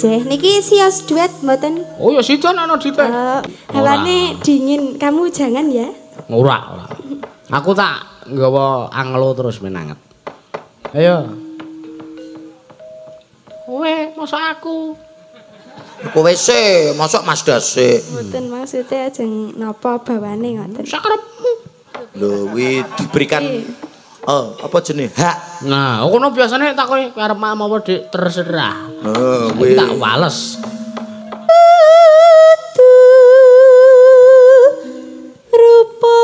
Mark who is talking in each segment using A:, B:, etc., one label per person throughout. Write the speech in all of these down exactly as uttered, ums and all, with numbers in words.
A: Jeh, niki sios duet mboten?
B: Oh ya sida ana dite.
A: Uh, hawane dingin, kamu jangan ya.
B: Ora, ora. Aku tak nggawa anglo terus menanget. Ayo. Kowe mosok aku.
C: Kowe sih, mosok Mas Dase.
A: Mboten maksudnya ajeng napa bawane ngoten.
B: Sakarepmu.
C: Lho, kuwi diberikan oh, apa jenenge? Hak.
B: Nah, kono biasane takoki arep mak apa Dik, terserah.
C: Oh,
B: kuwi tak wales.
A: Rupa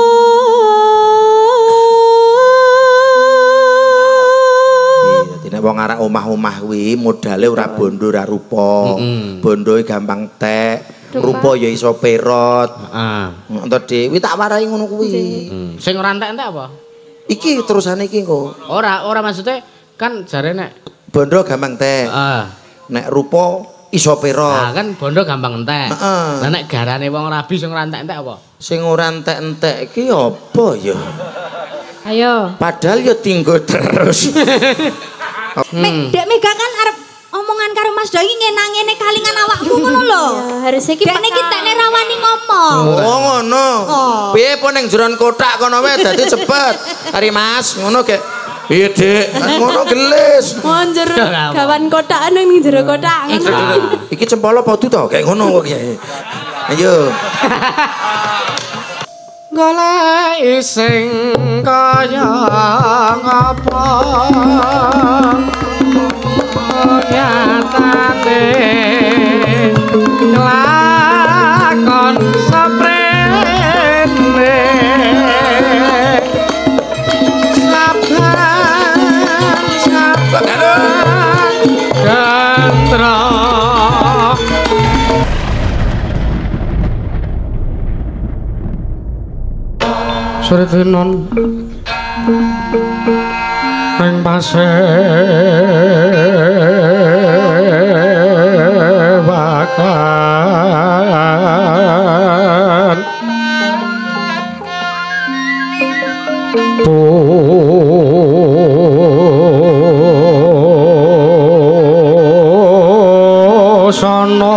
C: nek wong arek omah-omah kuwi modale ora bondo ora rupa. Mm-hmm. Bondoe gampang tek, rupa ya iso perot. Heeh. Ngono Dik, kuwi tak warai ngono kuwi.
B: Hmm. Sing ora entek-entek apa?
C: Iki terusane iki kok.
B: Ora, ora maksudnya kan jare nek
C: bondo gampang tek. Heeh. Nek rupa iso perot.
B: Nah, kan bondo gampang entek.
C: Heeh.
B: Lah nek garane wong rabi sing ora entek-entek apa?
C: Sing ora entek-entek iki apa ya?
A: Ayo.
C: Padahal ya tinggo terus.
A: Hmm. Dek Mega kan arep omongan karo Mas Doi ngenang-ngene kalingan awakmu ngono lho. Ya, harus iki Dek niki tekne rawani ngomong.
C: Oh ngono. Piye po ning jeron kotak kono wae dadi cepet. Ari Mas, ngono gek. Iya Dek, kan ngono gelis.
A: Monjer gawan kotakan ning jero kotak ngono.
C: Iki cempala podo to, kayak ngono kok. Ayo.
B: Golek sing kaya ngapa nyatane lakon saprene saban saban gandra sore dinon ning pasewakan busana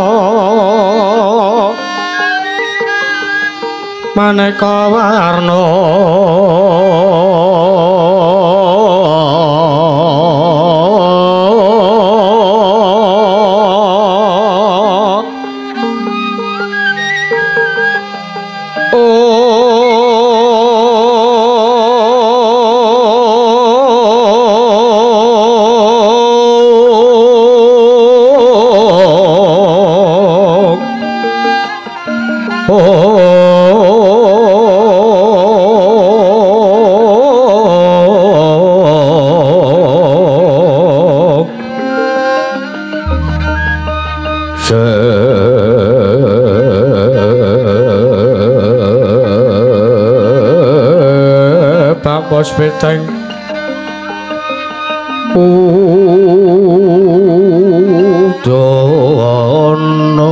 B: maneka warna bos beteng udono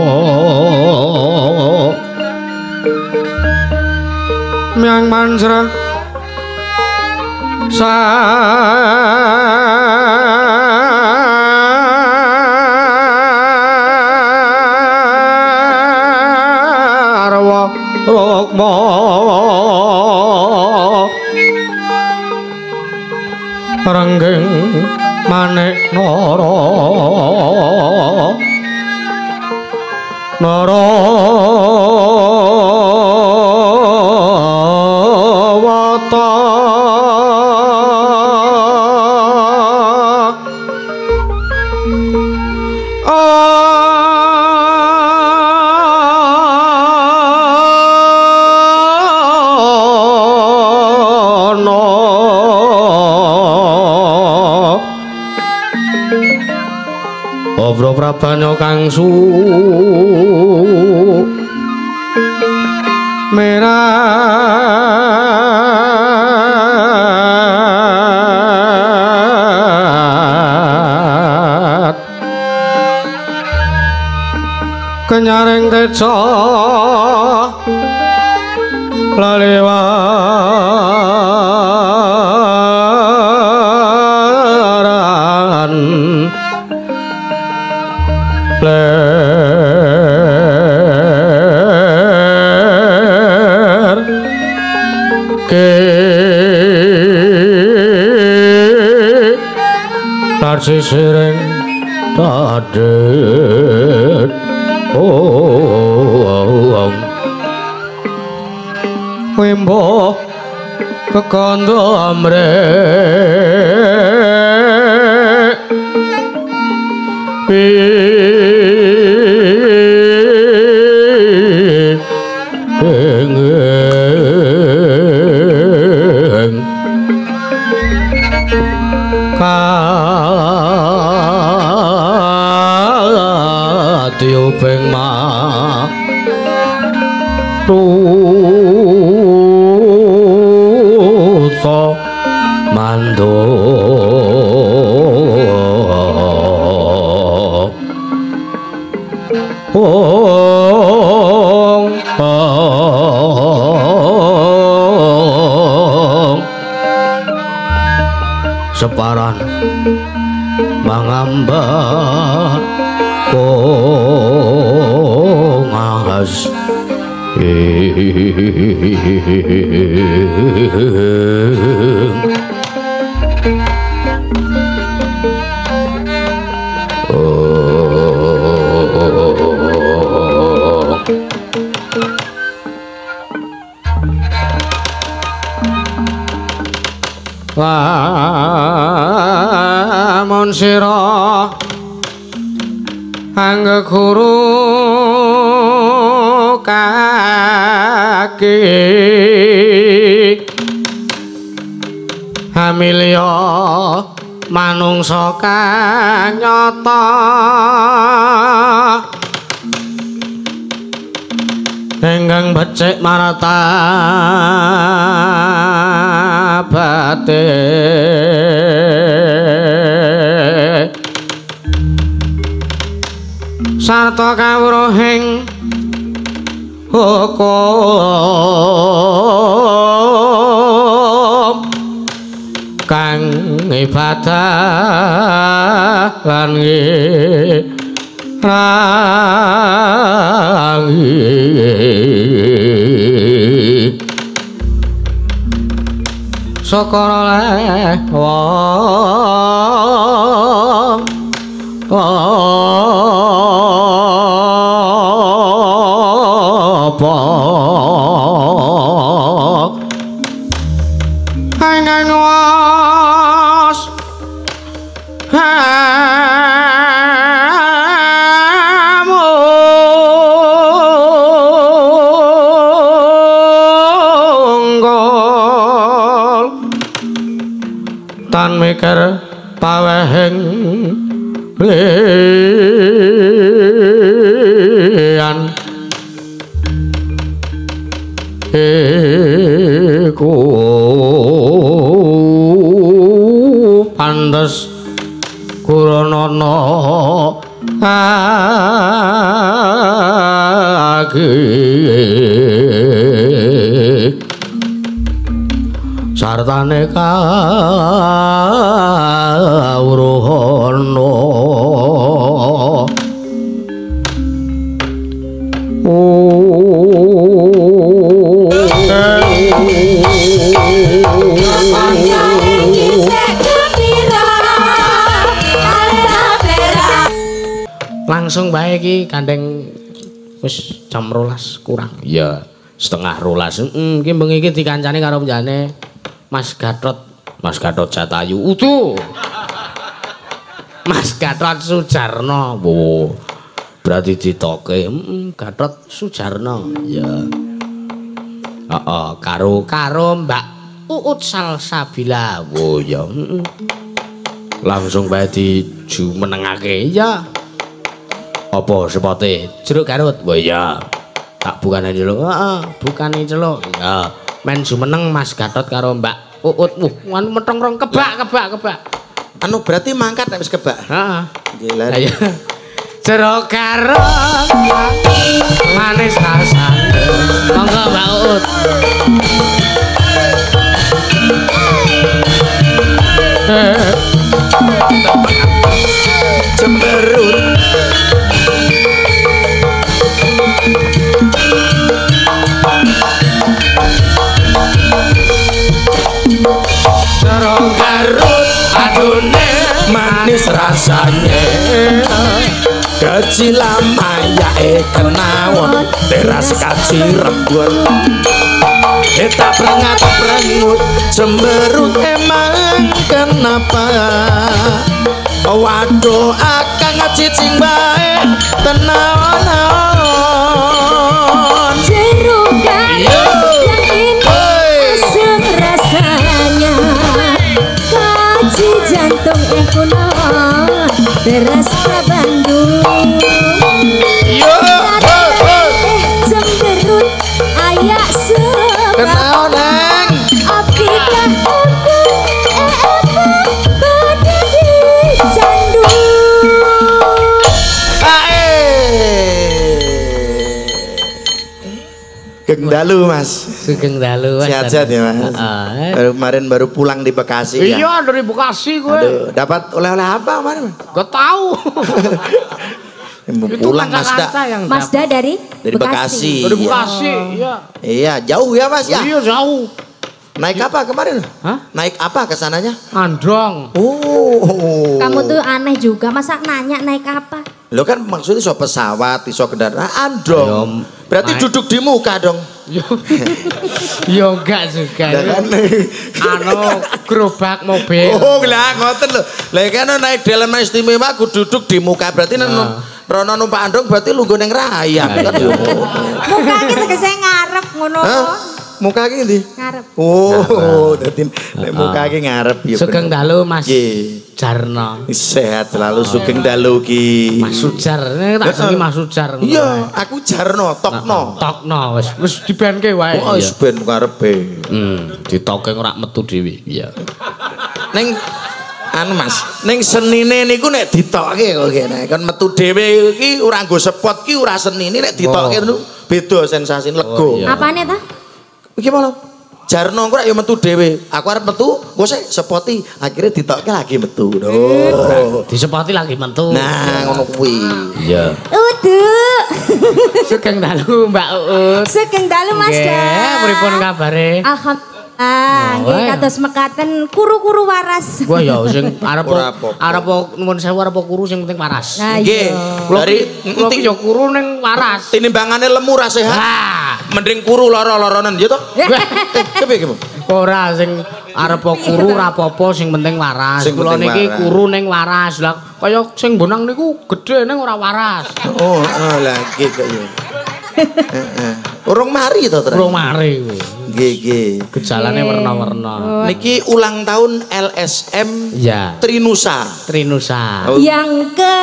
B: miang manjra sarwa rukma renggeng manik nara nara wata Obro prabanya kang su merat kenyaring teca lalewaran ler ke sisireng dadet oh wembo kekondo amre pengeng tiupeng ma ruso mando ong ong separan mangambah kongas lamun sira angga guru kaki hamilya manungsa kanyata enggang becik marata bate sarta kawruhing hukum kang ibadah lan rangi sokoro leh wong apa angin was munggol tan mikir pawehing lian iku pantes Kuranana agi sartane kawruhana langsung bae iki gandeng wis jam rolas kurang ya setengah rolas heeh iki bengi iki dikancani karo penjane Mas Gatot Mas Gatot Jatayu utuh Mas Gatot Sujarno wo berarti ditoke heeh Gatot Sujarno ya heeh karo karo Mbak Uut Salsabila wo ya heeh langsung bae dijumenengake ya apa sepote jeruk garut wah ya tak bukane celuk heeh bukane celuk ya men jumeneng Mas Gatot karo Mbak Uut wuh anu metong-rong kebak kebak kebak
C: anu berarti mangkat nek wis kebak
B: heeh
C: nggih
B: lah ya jeruk garut manis rasane monggo Mbak Uut
C: cemberut rasane kecilan mayae kenawon teras kaci rembun eta prengat prengut cemberut emang kenapa waduh akang cicing bae tenawan
A: jeruk yang ini asam rasanya kaci jantung ekuno beras ke Bandung
C: yo
A: cemberut ayak sebab
C: kenal neng
A: apikah aku apa pada di candu
C: Sugeng dalu Mas.
B: Sugeng dalu Mas.
C: Sehat-sehat ya Mas.
B: Heeh.
C: Baru kemarin baru pulang di Bekasi ya.
B: Iya dari Bekasi gue.
C: Aduh, dapat oleh-oleh apa kemarin?
B: Gak tahu.
C: Pulang Mazda.
A: Mazda dari
C: Dari Bekasi.
B: Dari Bekasi, iya.
C: Iya, jauh ya Mas ya?
B: Iya jauh.
C: Naik apa kemarin?
B: Hah?
C: Naik apa ke sananya?
B: Andong.
C: Oh.
A: Kamu tuh aneh juga, masa nanya naik apa?
C: Lo kan maksudnya so pesawat, so kendaraan dong.
B: Yo,
C: berarti
B: naik.
C: duduk di muka dong.
B: Yo, yo enggak juga.
C: Lah kan.
B: Anu gerobak mobil.
C: Oh, lah ngoten lho. Lah kan naik dalam istimewa aku duduk di muka berarti nang rono numpak andong berarti lungguh ning rayap kan yo.
A: Muka ki tegese ngarep ngono.
C: Muka ki ndi?
A: Ngarep.
C: Oh, dadi nek muka ki ngarep ya.
B: Sugeng dalu Mas.
C: Nggih.
B: Jarno.
C: Sehat selalu sugeng dalu ki.
B: Mas Sujar, ini tak jenenge Mas Sujar.
C: Iya, aku Jarno, Tokno.
B: Tokno wis wis dibenke wae.
C: Oh, wis ben karepe.
B: Hmm, ditoke ora metu dhewe. Iya.
C: Ning anu Mas, ning senine niku nek ditokke kok kene kon metu dhewe iki ora nggo spot ki ora senine nek ditokke niku beda sensasine lega.
A: Apane ta?
C: Iki malah Jarno kok ya metu dhewe. Aku arep metu, kok sik sepoti akhirnya ditokke lagi metu. Oh.
B: Disepoti lagi metu.
C: Nah, ngono kuwi.
B: Iya.
A: Uduk.
B: Sugeng dalu Mbak Uut.
A: Sugeng dalu Mas Da.
B: Nggih, pripun kabare?
A: Alhamdulillah. Nggih kados mekaten kuru-kuru waras.
B: Wah ya sing arep
C: Ora apa-apa.
B: arep nuwun sewu arep kuru sing penting waras.
A: Nah,
C: Nggih,
B: Kula
C: dari
B: kula ki ya kuru ning waras.
C: tinimbangane lemu ra sehat.
B: Ah,
C: Mending kuru lara-laranen ya to? Kepiye ki, Bu?
B: ora sing arep kuru ora apa-apa sing penting waras.
C: Sing
B: Kula
C: penting
B: niki
C: waras.
B: kuru ning waras. Lah kaya sing bonang niku gedhe ning ora waras.
C: Oh, oh lagi kok ya. Heeh. Urung mari to, Tren?
B: Urung mari kuwi.
C: Nggih, nggih.
B: Gejalane werna-werna.
C: Niki ulang tahun L S M
B: Iya.
C: Trinusa.
B: Trinusa.
C: Oh.
A: Yang ke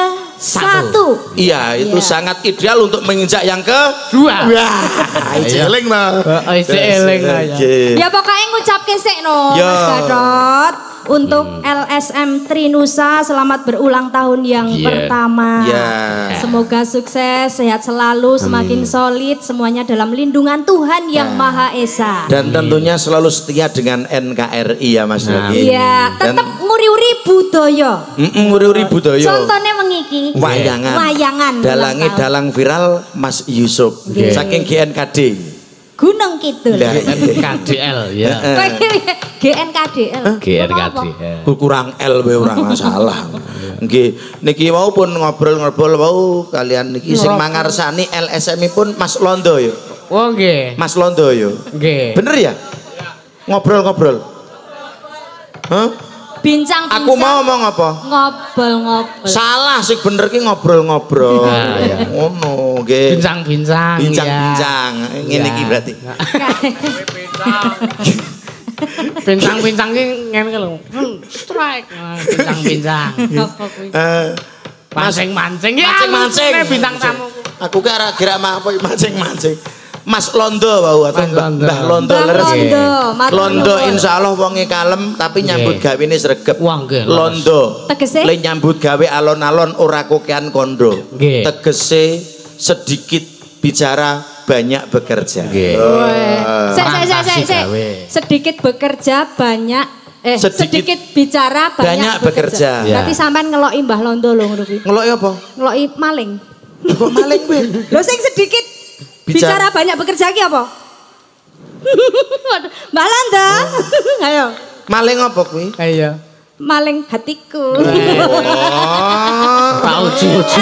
A: satu.
C: Iya, itu
A: Iya.
C: sangat ideal untuk menginjak yang ke
B: Dua.
C: Wah, eling mah.
B: Heeh, isih eling ya.
A: Ya pokoknya ngucapke sik no
C: Ya.
A: Mas Gadot. Untuk L S M Trinusa selamat berulang tahun yang
B: Yeah.
A: pertama.
C: Ya.
A: Semoga sukses, sehat selalu, semakin solid, semuanya dalam lindungan Tuhan yang Maha Esa.
C: Dan tentunya selalu setia dengan N K R I ya Mas
B: Nah.
C: Yogi.
A: Iya,
C: Dan-
A: tetap nguri-uri budaya.
C: Heeh, uri-uri budaya.
A: Contohnya mengiki
C: Wayangan.
A: Wayangan.
C: Dalangi
A: ulang tahun.
C: dalang viral Mas Yusuf.
B: Nggih.
C: Saking G N K D.
A: Gunung Kidul.
C: Lah,
B: K D L ya.
A: G N K D L.
B: G R K D.
C: Oh, kurang L we ora masalah. Nggih, niki mau pun ngobrol-ngobrol mau kalian niki sing mangarsani L S M pun Mas Londo ya.
B: Oh nggih.
C: Mas Londo ya.
B: Nggih.
C: Bener ya? Ngobrol-ngobrol. Hah?
A: Bincang-bincang.
C: Aku mau ngomong apa?
A: Ngobrol-ngobrol.
C: Salah sih bener ki ngobrol-ngobrol.
B: Nah, ya.
C: Ngono nggih.
B: Bincang-bincang.
C: Bincang-bincang. Ngene iki berarti.
B: Bincang-bincang ki ngene ki lho. Hmm, Strike. Nah, Bincang-bincang.
C: Eh,
B: Mancing-mancing ya.
C: mancing-mancing.
B: Ini bintang tamu.
C: Aku ki arek kira apa mancing-mancing. Mas Londo wau atau
B: Mas
C: Mbah
B: Londo.
C: Mbah Londo
A: Mbah
C: leres.
A: Londo, matur
C: Londo
A: nuwun.
C: insyaallah wonge kalem tapi nyambut
B: Nggih.
C: gawene sregep.
B: Wah, nggih, leres.
C: Londo.
A: Tegese?
C: Le nyambut gawe alon-alon ora kokean kondo.
B: Nggih.
C: Tegese sedikit bicara banyak bekerja.
B: Nggih.
A: Weh. Sek, sek, sek,
B: Fantasi
A: sek, sek.
B: gawe.
A: Sedikit bekerja banyak eh
C: Sedikit-
A: sedikit, bicara banyak,
C: banyak bekerja.
B: Ya.
A: Berarti sampean ngeloki Mbah Londo lho ngono kuwi.
C: Ngeloki apa?
A: Ngeloki maling.
C: Kok maling kowe?
A: Lho sing sedikit
C: Bicara-
A: bicara, banyak bekerja ki apa? Mbah Londo. Ayo.
C: Maling apa kuwi?
B: Iya.
A: maling hatiku.
B: Tak uji-uji.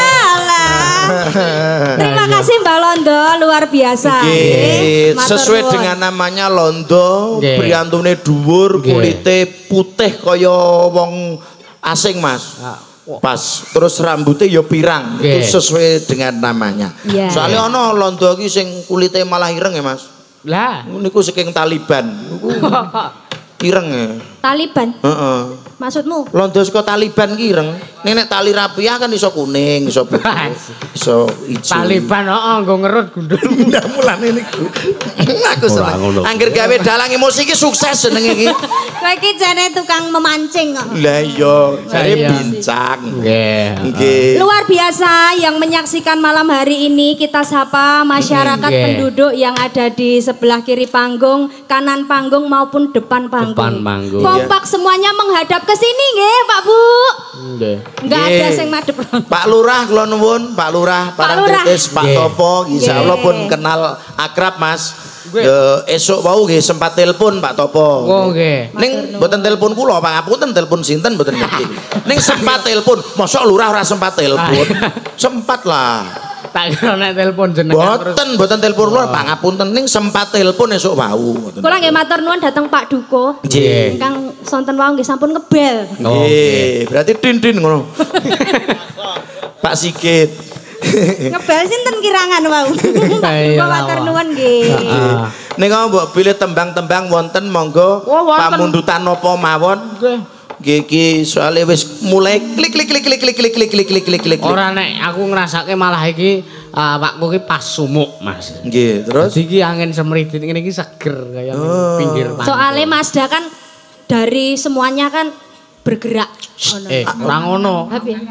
A: Terima kasih Mbak Londo, luar biasa.
C: Nggih, sesuai dengan namanya Londo, briyantune dhuwur, kulite putih kaya wong asing, Mas. Pas, terus rambutnya ya pirang. Itu sesuai dengan namanya. Soalnya ana Londo iki sing kulite malah ireng ya, Mas.
B: Lah,
C: niku saking Taliban. Ireng ya.
A: Taliban?
C: Heeh.
A: Maksudmu?
C: Londo saka Taliban ki ireng. Nek nek tali rapiah kan iso kuning, iso putih. Iso ijo.
B: Taliban heeh nggo ngerut gundul.
C: Ndak mulane niku. Aku seneng. Angger gawe dalang emosi ki sukses jenenge iki.
A: Kowe iki jane tukang memancing kok.
C: Lah iya, jare bincang.
B: Nggih.
C: Nggih.
A: Luar biasa yang menyaksikan malam hari ini, kita sapa masyarakat penduduk yang ada di sebelah kiri panggung, kanan panggung maupun depan panggung.
B: Depan panggung.
A: Kompak semuanya menghadap ke sini nggih, Pak Bu.
B: Nggih.
A: Enggak ada sing madhep.
C: Pak Lurah kula nuwun, Pak Lurah, Parangtritis, Pak Topo, insyaallah pun kenal akrab, Mas. Ya esuk wau nggih sempat telepon Pak Topo.
B: Oh nggih.
C: Ning mboten telepon kula, pangapunten telepon sinten mboten ngerti. Ning sempat telepon, mosok Lurah ora sempat telepon. Sempat lah.
B: Tak kira nek telepon jenengan terus.
C: Boten, boten telepon kula, pangapunten ning sempat telepon esuk wau.
A: Kula nggih matur nuwun dhateng Pak Duko.
C: Nggih.
A: Ingkang sonten wau nggih sampun ngebel.
C: Nggih, berarti tin-tin ngono. Pak Sigit.
A: Ngebel sinten kirangan wau. Kula matur nuwun nggih.
C: Ning mbok pilih tembang-tembang wonten monggo pamundutan napa mawon. Nggih. Nggih iki soalé wis mulai klik klik klik klik klik klik klik klik klik klik klik.
B: Ora nek aku ngrasake malah iki awakku iki pas sumuk, Mas.
C: Nggih, terus
B: iki angin semridit ngene iki seger kaya pinggir pantai.
A: Soale Masda kan dari semuanya kan bergerak.
B: Eh, ora ngono.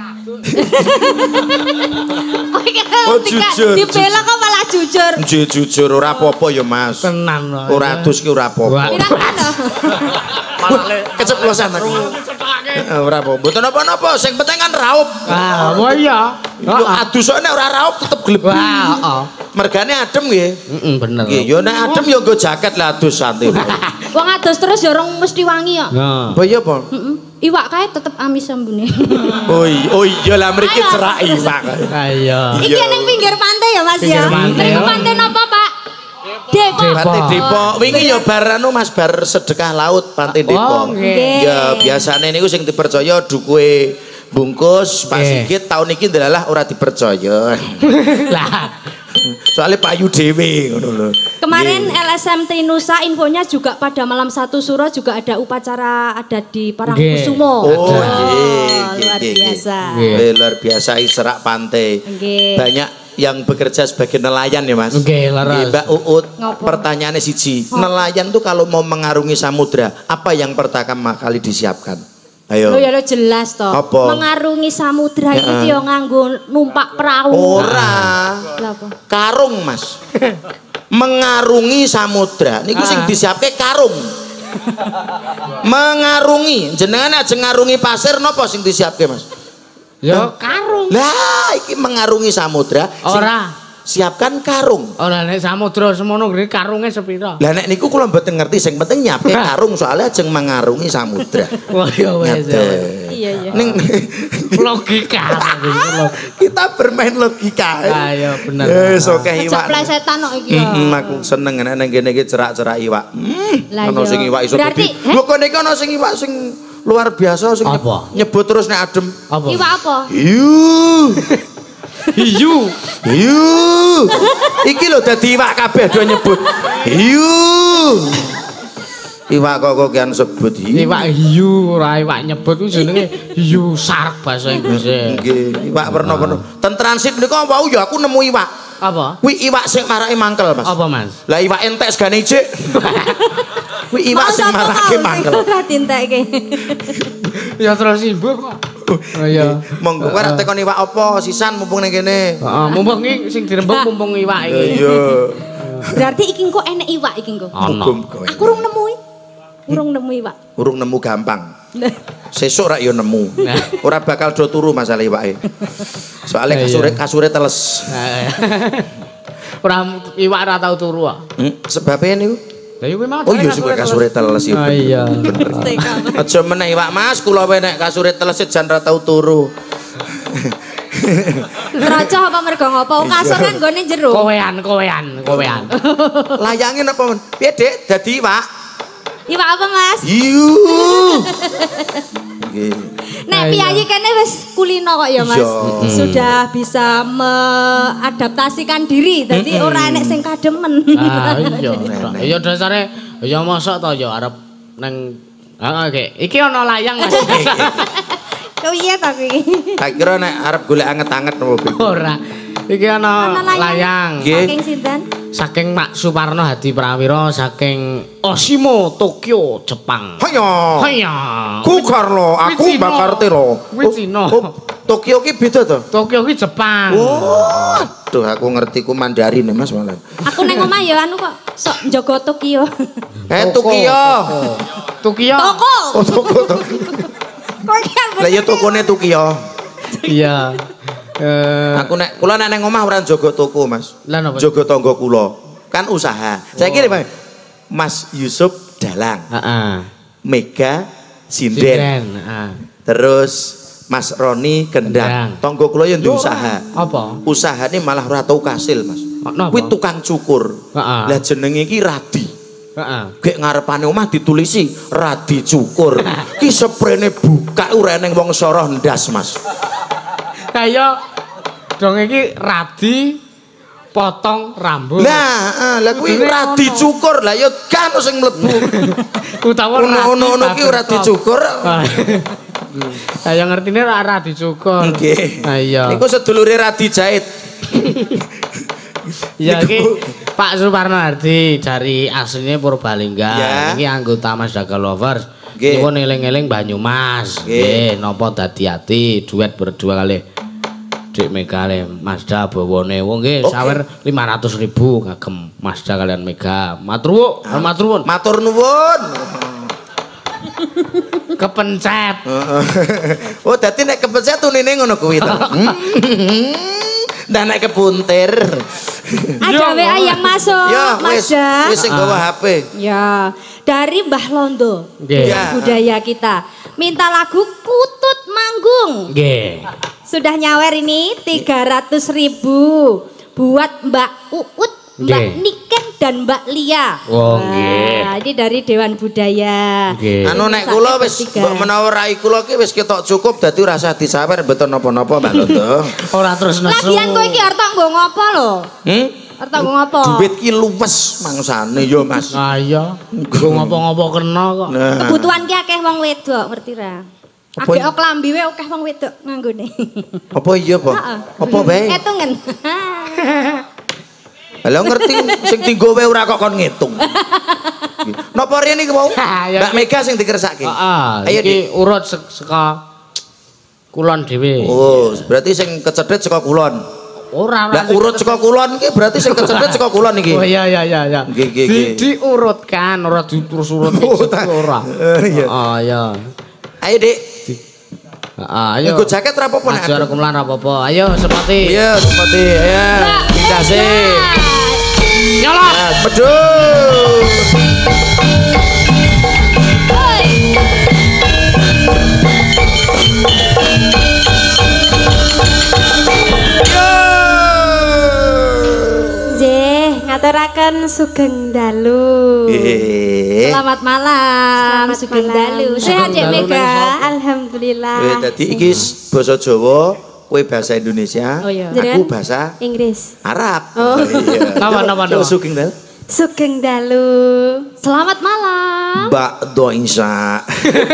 C: Oh, jujur.
A: Dibela kok malah jujur.
C: Nggih, jujur ora apa-apa ya, Mas.
B: Tenan lho.
C: Ora adus ki ora apa-apa. Malah keceplosan aku. Ora apa, mboten napa-napa, sing penting kan raup.
B: Ah, oh iya.
C: Yo adus kok nek ora raup tetep glebi.
B: Wah, heeh.
C: Mergane adem nggih.
B: Heeh, bener.
C: Nggih, yo nek adem yo nggo jaket lah adus santai.
A: Wong adus terus ya rong mesti wangi kok.
B: Nah.
C: Apa ya, Pak?
A: Heeh. Iwak kae tetep amis sambune.
C: Oh iya, oh iya lah mriki cerak iwak.
B: Ayo.
A: Iki ning pinggir pantai ya, Mas ya. Mriku pantai napa, Pak? Depok.
C: Pantai Depok. Wingi ya bar anu Mas bar sedekah laut Pantai Depok. Ya biasane niku sing dipercaya dukuhe bungkus Pak Sigit tahun iki ndelalah ora dipercaya.
B: Lah.
C: Soalnya payu dhewe ngono lho.
A: Kemarin L S M Trinusa infonya juga pada malam satu suro juga ada upacara adat di Parangkusumo.
C: Oh, nggih.
A: Luar biasa.
C: Luar biasa Isra Pantai. Banyak yang bekerja sebagai nelayan ya, Mas.
B: Nggih, leres.
C: Mbak Uut, pertanyaannya siji. Nelayan tuh kalau mau mengarungi samudra, apa yang pertama kali disiapkan? Ayo.
A: Lo ya lo jelas toh.
C: Apa?
A: Mengarungi samudra
C: ya,
A: itu yo nganggo numpak perahu.
C: Ora.
A: Apa?
C: Karung, Mas. Mengarungi samudra niku sing disiapke karung. Mengarungi, jenengan aja ngarungi pasir napa sing disiapke, Mas?
B: Yo karung.
C: Lah iki mengarungi samudra.
B: Ora.
C: Siapkan karung.
B: Ora nek samudra semono ngene karunge sepira?
C: Lah nek niku kula mboten ngerti sing penting nyiapke karung soalnya ajeng mengarungi samudra.
B: Wah ya wis.
A: Iya iya.
C: Ning
B: logika.
C: Kita bermain logika.
B: Ah ya bener.
C: Wis oke iwak.
A: Ceplesetan kok iki ya.
C: Heeh, aku seneng nek nang kene iki cerak-cerak iwak.
A: Lah
C: Ono sing iwak iso
A: berarti
C: lho kok nek ono sing iwak sing luar biasa sing nyebut terus nek adem.
A: Iwak apa?
C: Hiu.
B: Hiu.
C: Hiu. Iki lho dadi iwak kabeh do nyebut. Hiu. Iwak kok kok kian sebut hiu.
B: Iwak hiu ora iwak nyebut ku jenenge hiu shark bahasa Inggrise.
C: Nggih, iwak perno-perno. Ten transit menika wau ya aku nemu iwak.
B: Apa?
C: Kuwi iwak sing marake mangkel, Mas.
B: Apa, Mas?
C: Lah iwak entek segane ijik. Kuwi iwak sing marake mangkel.
A: Ora dintekke.
B: Ya terus imbuh kok. Oh iya.
C: Monggo kowe arep tekon iwak apa sisan mumpung ning kene.
B: Heeh, mumpung iki sing dirembug mumpung iwak iki.
C: Iya.
A: Berarti iki engko enek iwak iki engko.
C: Ono.
A: Aku urung nemu. Urung nemu iwak.
C: Urung nemu gampang. Sesuk rak yo nemu. Ora bakal do turu masalah iwake. Soale kasure kasure teles.
B: Ora iwak ora tau turu kok.
C: Hmm, sebabe niku?
B: Lah yo kuwi mau.
C: Oh iya suwe kasure teles ya.
B: Ah iya.
C: Aja meneh Pak Mas, kula wae nek kasure teles jan ra tau turu.
A: Raja apa mergo ngopo? Kasur kan nggone jero.
B: Kowean, kowean, kowean.
C: Layangin apa men? Piye Dik? Dadi Pak?
A: Iwak apa Mas?
C: Yu. Nggih.
A: Nek piyayi kene wis kulino kok ya Mas. Sudah bisa mengadaptasikan diri dadi ora enek sing kademen.
B: Ah iya. Ya dasare ya mosok to ya arep nang heeh iki ana layang Mas.
A: Kepiye ta kuwi?
C: Tak kira nek arep golek anget-anget nopo Ben.
B: Ora. Iki ana layang.
A: Saking sinten?
B: Saking Mak Suparno Hadi Prawira saking Osimo Tokyo Jepang.
C: Haya.
B: Haya.
C: Ku Karlo, aku bakar telo.
B: Kuwi Cina.
C: Tokyo ki beda to?
B: Tokyo ki Jepang.
C: Oh. Aduh aku ngerti ku Mandarin ya Mas malah.
A: Aku neng omah ya anu kok sok njaga Tokyo.
C: Eh Tokyo.
B: Tokyo.
A: Toko.
C: Oh Tokyo Tokyo. Lah ya tokone Tokyo.
B: Iya. Eh
C: aku nek kula nek nang omah ora njaga toko Mas.
B: Lah napa?
C: Jaga tangga kula. Kan usaha. Saiki oh. Mas Yusuf dalang.
B: Heeh.
C: Mega sinden.
B: Sinden, heeh.
C: Terus Mas Roni gendang. Tangga kula ya ndek usaha.
B: Apa?
C: Usahane malah ora tau kasil, Mas. Kuwi tukang cukur.
B: Heeh.
C: Lah jenenge iki Radi.
B: Heeh.
C: Gek ngarepane omah ditulisi Radi cukur. Ki sprene buka ora eneng wong soroh ndas, Mas.
B: Kaya dong iki Radi potong rambut.
C: Lah, lah kuwi Radi cukur. Lah ya kan sing mlebu.
B: Utawa
C: ono-ono ki ora dicukur.
B: Saya ngertine ora Radi cukur.
C: Nggih.
B: Ha iya.
C: Niku sedulure Radi jahit.
B: Ya iki Pak Suparno Hardi dari aslinya Purbalingga.
C: Ya.
B: Iki anggota Mas Daga Lovers.
C: Nggih.
B: Niku eling-eling Banyumas. Nggih, napa dadi ati duet berdua kali Dik Mega kali Mazda bawane. Wong nggih sawer lima ratus ribu kagem Mazda kalian Mega. Matur nuwun, matur nuwun.
C: Matur nuwun.
B: Kepencet.
C: Oh, dadi nek kepencet tunine ngono kuwi to. Ndak nek kepuntir.
A: Ada W A yang masuk,
C: Ya, wis
A: Mazda.
C: wis sing gawa H P.
A: Ya, dari Mbah Londo.
B: Nggih.
C: Ya.
A: Budaya kita. Minta lagu Kutut Manggung.
B: Nggih.
A: Sudah nyawer ini tiga ratus ribu buat Mbak Uut, Mbak
B: Nggih.
A: Niken dan Mbak Lia.
B: Oh,
A: Wah,
B: nggih.
A: ini dari Dewan Budaya.
B: Nggih.
C: Anu nek
A: Sakit
C: kula wis
A: bertiga.
C: mbok menawa rai kula ki wis ketok cukup dadi ora usah disawer mboten napa-napa Mbak Londo.
B: Ora terus nesu.
A: Lagian kowe iki arep nggo ngopo lho?
C: Hmm?
A: Arep nggo ngopo?
C: Duit ki luwes mangsane ya Mas.
B: Ah iya. Nggo ngopo-ngopo kena kok.
C: Nah.
A: Kebutuhan ki akeh wong wedok, ngerti ra?
C: Apa
A: Akeh
C: ini?
A: klambi wae akeh wong wedok nganggone.
C: Apa iya, Pak?
A: Heeh.
C: Apa bae?
A: Etungen.
C: Lah ngerti sing dienggo wae ora kok kon ngitung. Napa rene iki mau?
B: Ya,
C: Mbak Mega sing dikersake.
B: Heeh.
C: Ayo
B: Iki
C: Dik.
B: urut sek- saka kulon dhewe.
C: Oh, berarti sing kecedhit saka kulon.
B: Ora
C: Lah urut saka kulon iki berarti sing kecedhit saka kulon iki.
B: Oh iya iya iya iya.
C: Nggih, nggih,
B: Di,
C: nggih.
B: diurutkan ora di terus urut
C: Oh, tak-
B: ora.
C: Eh, iya.
B: Oh iya.
C: Ayo Dik.
B: Heeh, ayo.
C: Nggo jaket ra apa-apa nek.
B: Ajar kumlan apa-apa. Ayo sepati.
C: Iya, seperti ya. Dikasih.
B: Nyolot.
C: Nah, bedul.
A: Nggih, ngaturaken sugeng dalu.
C: Eh.
A: Selamat malam, sugeng dalu. Sehat ya
B: Sugeng dalu
A: Mega?
B: nang sapa?
A: Alhamdulillah.
C: Weh, dadi iki basa Jawa, kowe bahasa Indonesia,
A: Oh, iya.
C: aku
A: Jenengan?
C: bahasa
A: Inggris.
C: Arab.
A: Oh.
C: Iya.
B: Napa, napa, napa?
C: Sugeng dal.
A: Sugeng dalu. Selamat malam.
C: Mbak Doisa.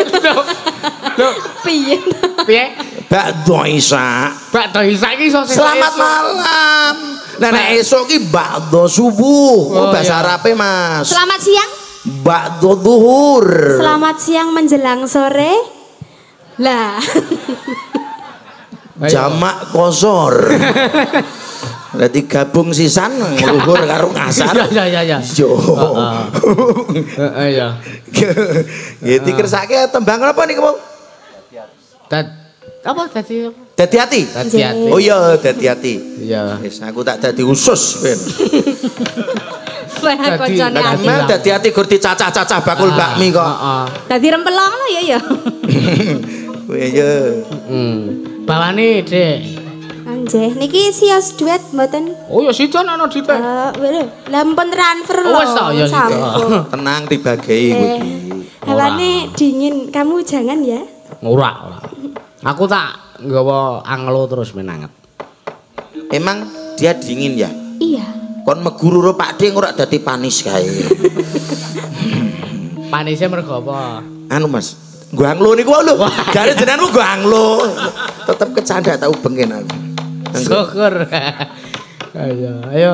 A: Piye?
B: Piye?
C: Mbak Doisa.
B: Mbak Doisa iki iso sesuk
C: Selamat
B: esuk.
C: malam. Nah, nek esuk ki bakdo subuh. Oh,
B: Oh,
C: bahasa
B: iya.
C: Arabe, Mas.
A: Selamat siang.
C: Bakdo duhur.
A: Selamat siang menjelang sore. Lah.
B: Ayo.
C: Jamak kosor. Berarti gabung sisan luhur karo ngasar.
B: Iya iya iya.
C: Yo.
B: Heeh ya.
C: Nggih dikersake tembang apa niku, Mau?
B: Dan Apa dadi
C: Dadi ati.
B: dadi ati.
C: Oh iya, dadi ati.
B: Iya.
C: Wis aku tak dadi usus ben.
A: Wah, koncone
B: dadi-
A: ati.
C: Emang dadi ati gur dicacah-cacah bakul bakmi kok.
B: Heeh.
A: Dadi rempelong lho ya ya.
C: Kuwi ya.
B: Hmm. Bawane, Dik.
D: Anjeh, niki sias duet mboten?
B: Oh ya sido ana Dik.
D: Eh, lho, lah pun transfer lho.
B: Oh, wis ta, ya, Sita.
D: Sampun.
C: Tenang dibagi kuwi.
D: Eh, hawane dingin, kamu jangan ya.
B: Ora, ora. Aku tak nggawa anglo terus menanget.
C: Emang dia dingin ya?
D: Iya.
C: Kon meguru karo Pak D ora dadi panis kae.
B: Panise mergo apa?
C: Anu Mas, nggo anglo niku lho. Jare jenenganmu nggo anglo. Tetep kecanda tak ubengen aku.
B: Syukur. Ayo, ayo.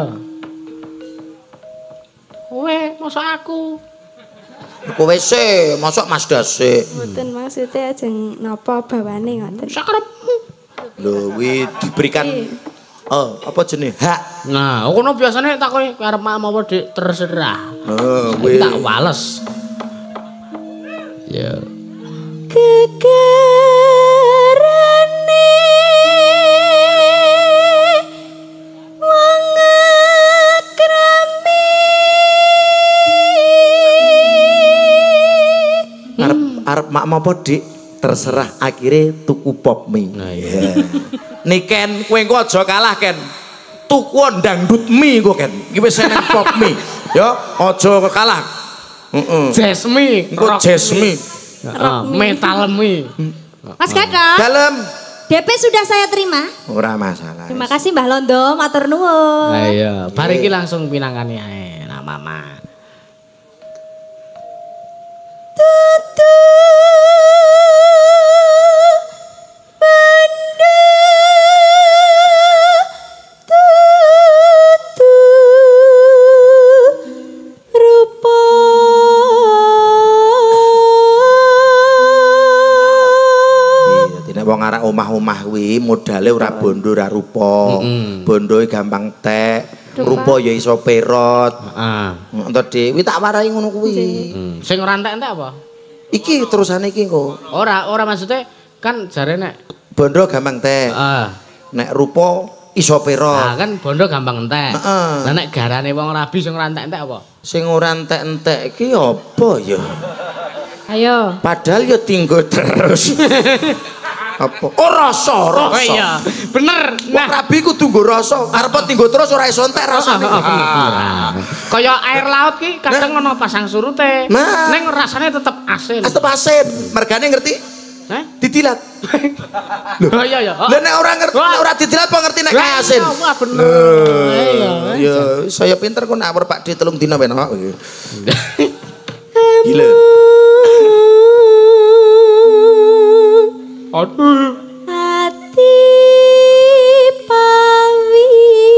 B: Kowe mosok aku.
C: Kowe sih, mosok Mas Dase.
D: Mboten maksudnya ajeng napa bawane ngoten.
B: Sakarepmu.
C: Lho, kuwi diberikan oh, apa jenenge? Hak.
B: Nah, kono biasane takoni karep mak apa Dik terserah.
C: Oh, kuwi
B: Tak wales. Ya.
D: Gegerane wong akrami.
C: arep arep mak apa Dik? Terserah akhirnya tuku pop mie.
B: Nah, iya.
C: Niken kowe engko aja kalah Ken. Tuku dangdut mie kok Ken. Iki wis seneng pop mie. Ya, aja kalah. Heeh.
B: Jasmine,
C: Engko Jasmine.
B: Heeh, metal mi.
A: Mas Gadot,
C: Dalem.
A: D P sudah saya terima.
C: Ora masalah.
A: Terima kasih Mbah Londo, matur nuwun.
B: Nah, iya, bar iki langsung pinangkani ae nah mama.
D: Tutu banda tutu rupa
C: Iya, dene wong arek omah-omah kuwi modale ora bondo ora rupa. Bondoe gampang tek. Rupa ya iso perot.
B: Heeh.
C: Entar Dewi tak warai ngono kuwi.
B: Hmm. Sing ora entek-entek apa?
C: Iki terusane iki kok.
B: Ora, ora maksudnya kan jare nek
C: Bondo gampang tek.
B: heeh.
C: Nek rupa iso
B: Nah,
C: perot.
B: kan bondo gampang entek.
C: Heeh.
B: Lah nek garane wong rabi sing ora entek-entek apa?
C: Sing ora entek-entek iki apa ya?
A: Ayo.
C: Padahal ya tinggo terus. Apa? Oh rasa,
B: Oh
C: rasa.
B: iya, bener.
C: Wong rabi kudu nggo rasa. Arep tinggo terus ora iso entek rasane.
B: Kaya air laut ki kadang ana pasang surute.
C: Nah.
B: Ning rasane tetep asin.
C: Astep asin. Mergane ngerti?
B: Heh?
C: Ditilat.
B: Oh iya ya.
C: Lah nek ora ngerti, nek ora ditilat apa ngerti nek kae asin?
B: Wah bener. Iya.
C: Ya, saya pinter kok nawar Pak D telung dina ben kok. Gila.
B: Aduh.
D: hati pawi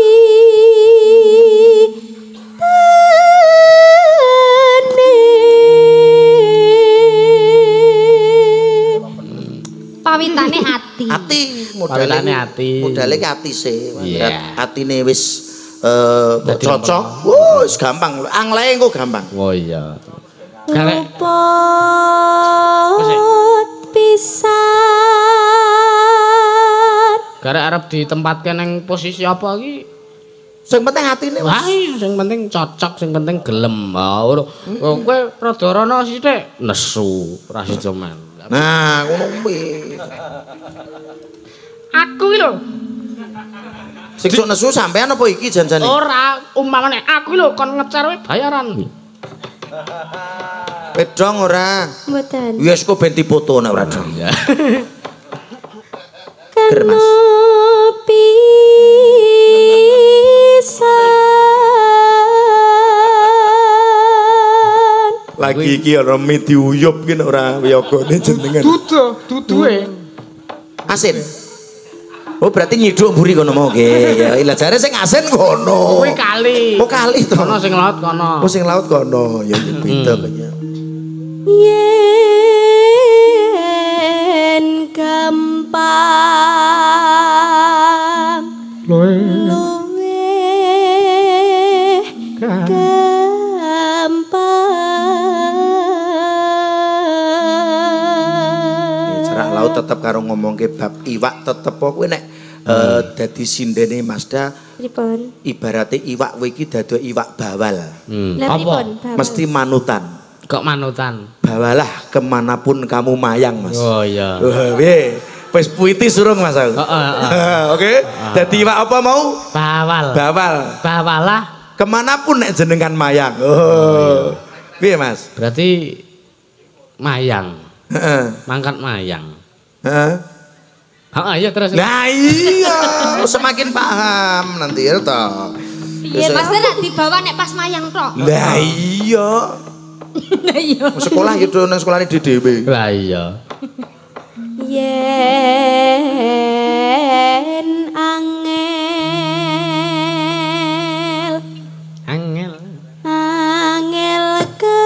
A: Pawitane ati.
C: Ati
B: Pawitane ati.
C: Modale ki ati sih.
B: Iya.
C: Atine wis eh
B: Dadi
C: cocok. Wah, wis gampang. Anglae engko gampang.
B: Oh iya. Karek
D: luput pisan.
B: karek arep ditempatke ning posisi apa iki?
C: Sing penting atine
B: Wah, iya, sing penting cocok, sing penting gelem. Ah, ora. Kowe rada rono sithik nesu, ora sida men.
C: Nah, ngono kuwi.
B: Aku iki lho,
C: Sing sok nesu sampean apa iki janjane?
B: ora umpamane aku iki lho kon ngecer wae bayaran.
C: Wedong ora.
D: Mboten.
C: Wis kok ben dipoto nek ora dong.
B: Ya.
C: Ger, Mas.
D: Pisan.
C: Lagi iki ana mie diuyup ki nek ora wiyagane jenengan.
B: Dudu, duduhe.
C: Asin. Oh berarti nyiduk mburi kono mau nggih. Ya ila jare sing asin kono.
B: Kuwi kali.
C: Oh kali to.
B: Kono sing laut kono.
C: Oh sing laut kono. Ya beda kayaknya.
D: Yen gampang luwe gampang.
C: Cerak laut tetep karo ngomongke bab iwak tetep kok kowe nek eh, dadi sindene Masda
D: Pripun?
C: ibarate iwak kowe iki dadi iwak bawal.
B: Hmm.
D: Lah
B: Apa?
D: pripun? Bawal.
C: Mesti manutan.
B: Kok manutan?
C: Bawalah kemanapun kamu mayang, Mas.
B: Oh iya.
C: Wah, piye? Wis puitis surung Mas aku.
B: Heeh, heeh.
C: Oke. Dadi iwak apa mau?
B: Bawal.
C: Bawal.
B: Bawalah.
C: Kemanapun nek jenengan mayang. Oh. Piye, Mas?
B: Berarti mayang.
C: Heeh.
B: Mangkat mayang.
C: Heeh.
B: Heeh, iya terus.
C: Nah iya, semakin paham nanti ya toh.
A: Iya, Mas nek dibawa nek pas mayang tok.
C: Lah iya.
A: Lah iya.
C: Sekolah gitu nang sekolahane dhewe.
B: Lah iya.
D: Yen angel
B: Angel.
D: angel ke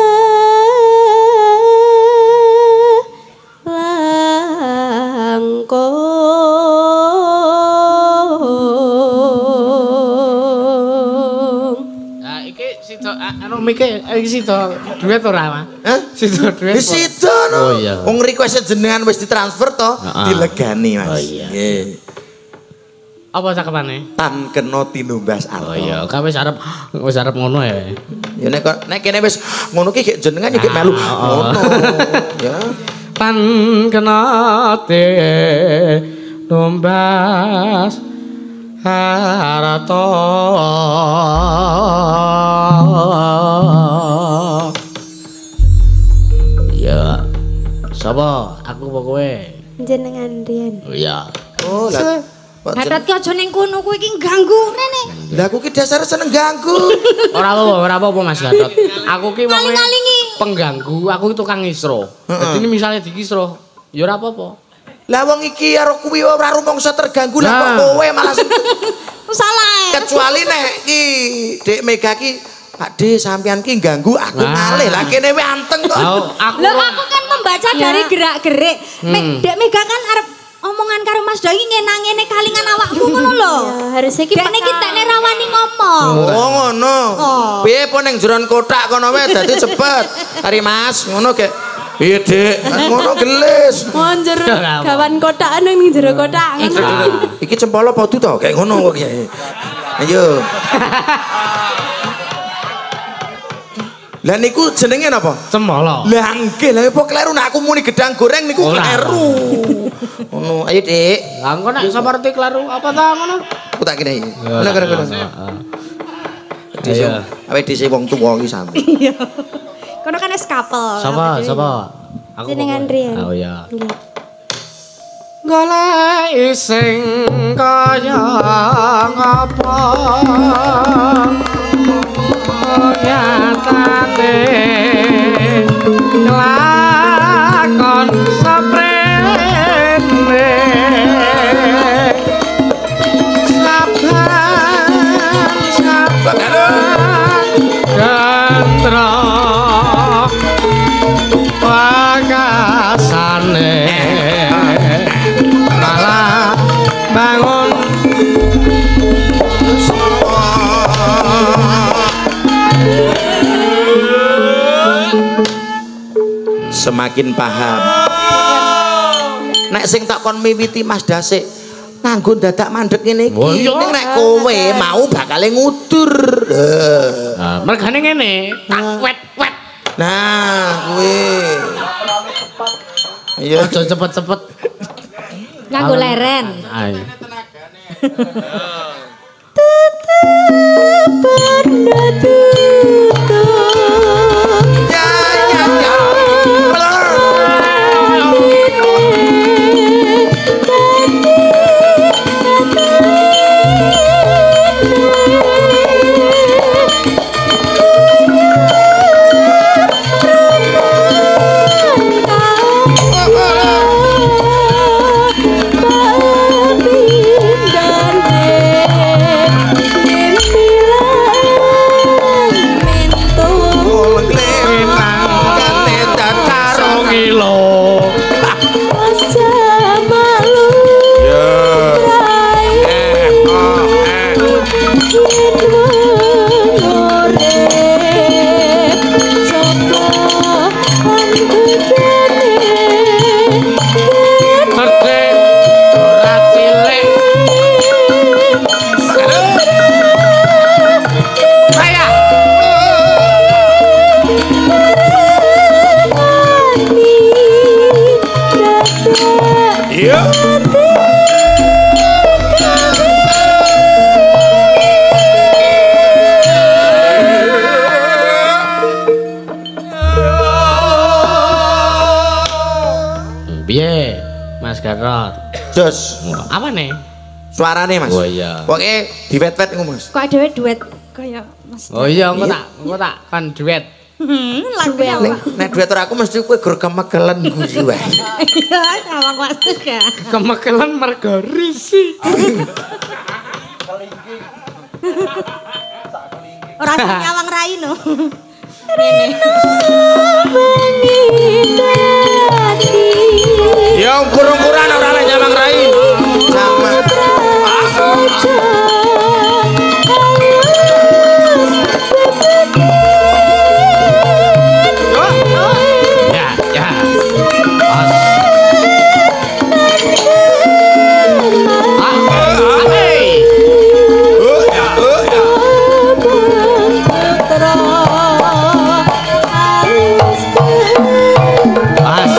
D: langkung.
B: Nah, iki sida anu mike iki sida duet ora, Mas?
C: Hah?
B: Sida duet.
C: Wis sida no.
B: Oh iya.
C: Wong request jenengan wis ditransfer to,
B: Heeh.
C: dilegani Mas.
B: Oh iya.
C: Nggih.
B: Apa cakepane?
C: Tan kena tinumbas arto.
B: Oh iya, ka wis arep wis arep ngono ya.
C: Ya nek kok- nek kene wis ngono ki gek jenengan ya gek melu ngono. Ya.
B: Tan kena te tumbas harata. Ya. Sapa? Aku apa kowe?
D: Jenengan riyen.
B: Oh iya.
C: Oh lah. Kok jen-
A: Gatot ki aja ning kono kuwi iki ganggu rene.
C: Lah aku ki dasar seneng ganggu.
B: Ora apa-apa, ora apa-apa Mas Gatot. Aku ki wong
A: Ngaling-ngalingi.
B: pengganggu, aku itu tukang ngisro. Dadi ini misalnya dikisro, ya ora apa-apa.
C: Lah wong iki karo kuwi ora rumangsa terganggu lah kok
B: Nah.
C: kowe malah sing-
A: Salah.
C: kecuali nek ki Dek Mega ki Pak De sampean ki ganggu aku
B: Nah.
C: ngalih lah kene wis anteng kok.
B: Oh, aku
A: Lah aku kan membaca dari gerak-gerik. Mek Dek Mega kan arep omongan karo Mas Doi ngenang-ngene kalingan awakmu ngono lho.
D: Ya, harusnya ki
A: Dekne ki tekne rawani ngomong.
C: Oh ngono.
A: Oh.
C: Piye po ning jeron kotak kono wae dadi cepet. Hari Mas ngono ge. Piye Dek? Kan ngono gelis.
D: Monjer
B: Ora apa.
D: gawan kotak ning jero kotak.
C: Iki cempala podo to kayak ngono kok Kiai. Ayo. Lah niku jenenge napa?
B: cemolo.
C: Lah nggih lha apa kleru nek aku muni gedang goreng niku
B: Ora.
C: kleru. Ngono, ayo Dik.
B: Lah engko nek seperti kleru apa ta ngono?
C: Aku tak kene. Ngono ngono ngono. Dhisik awake dhisik wong tuwa iki sampe.
A: Iya. Kono kan wis couple.
B: Sapa? Sapa? Aku
D: Jenengan
B: apa kowe?
D: riyen.
B: Oh iya.
D: Nggih.
B: Golek sing kaya ngapa nyatane kelakon saprene saban saban gandra wakasane malah bangun
C: Semakin paham. Nek sing tak kon miwiti Mas Dasik nganggo dadak mandek ngene iki.
B: Oh, iya.
C: Ning nek kowe mau bakale ngudur. Heh.
B: Nah, mergane ngene, tak wet-wet.
C: Nah, kuwi. Ayo
B: Aja cepet-cepet.
A: Nganggo leren.
B: Ayo.
D: Benda tutup
C: ya ya ya.
D: Thank you.
B: Rot.
C: Jos.
B: Apa nih?
C: Suarane Mas.
B: Oh iya.
C: Pokoke diwet-wet ngono Mas.
A: Kok dhewe duet kaya Mas.
B: Oh iya, engko tak engko tak kan duet.
A: Hmm, lagu ya.
C: Nek duet aku mesti kowe gur kemegelen guyu wae.
A: Iya, awak masuk ya.
B: Kemekelan mergo risi.
A: Ora sing nyawang rai no.
C: Ya ukur-ukuran ora nek nyawang rai. Sama.
B: Ya, ya. Os. Ah, hey. As.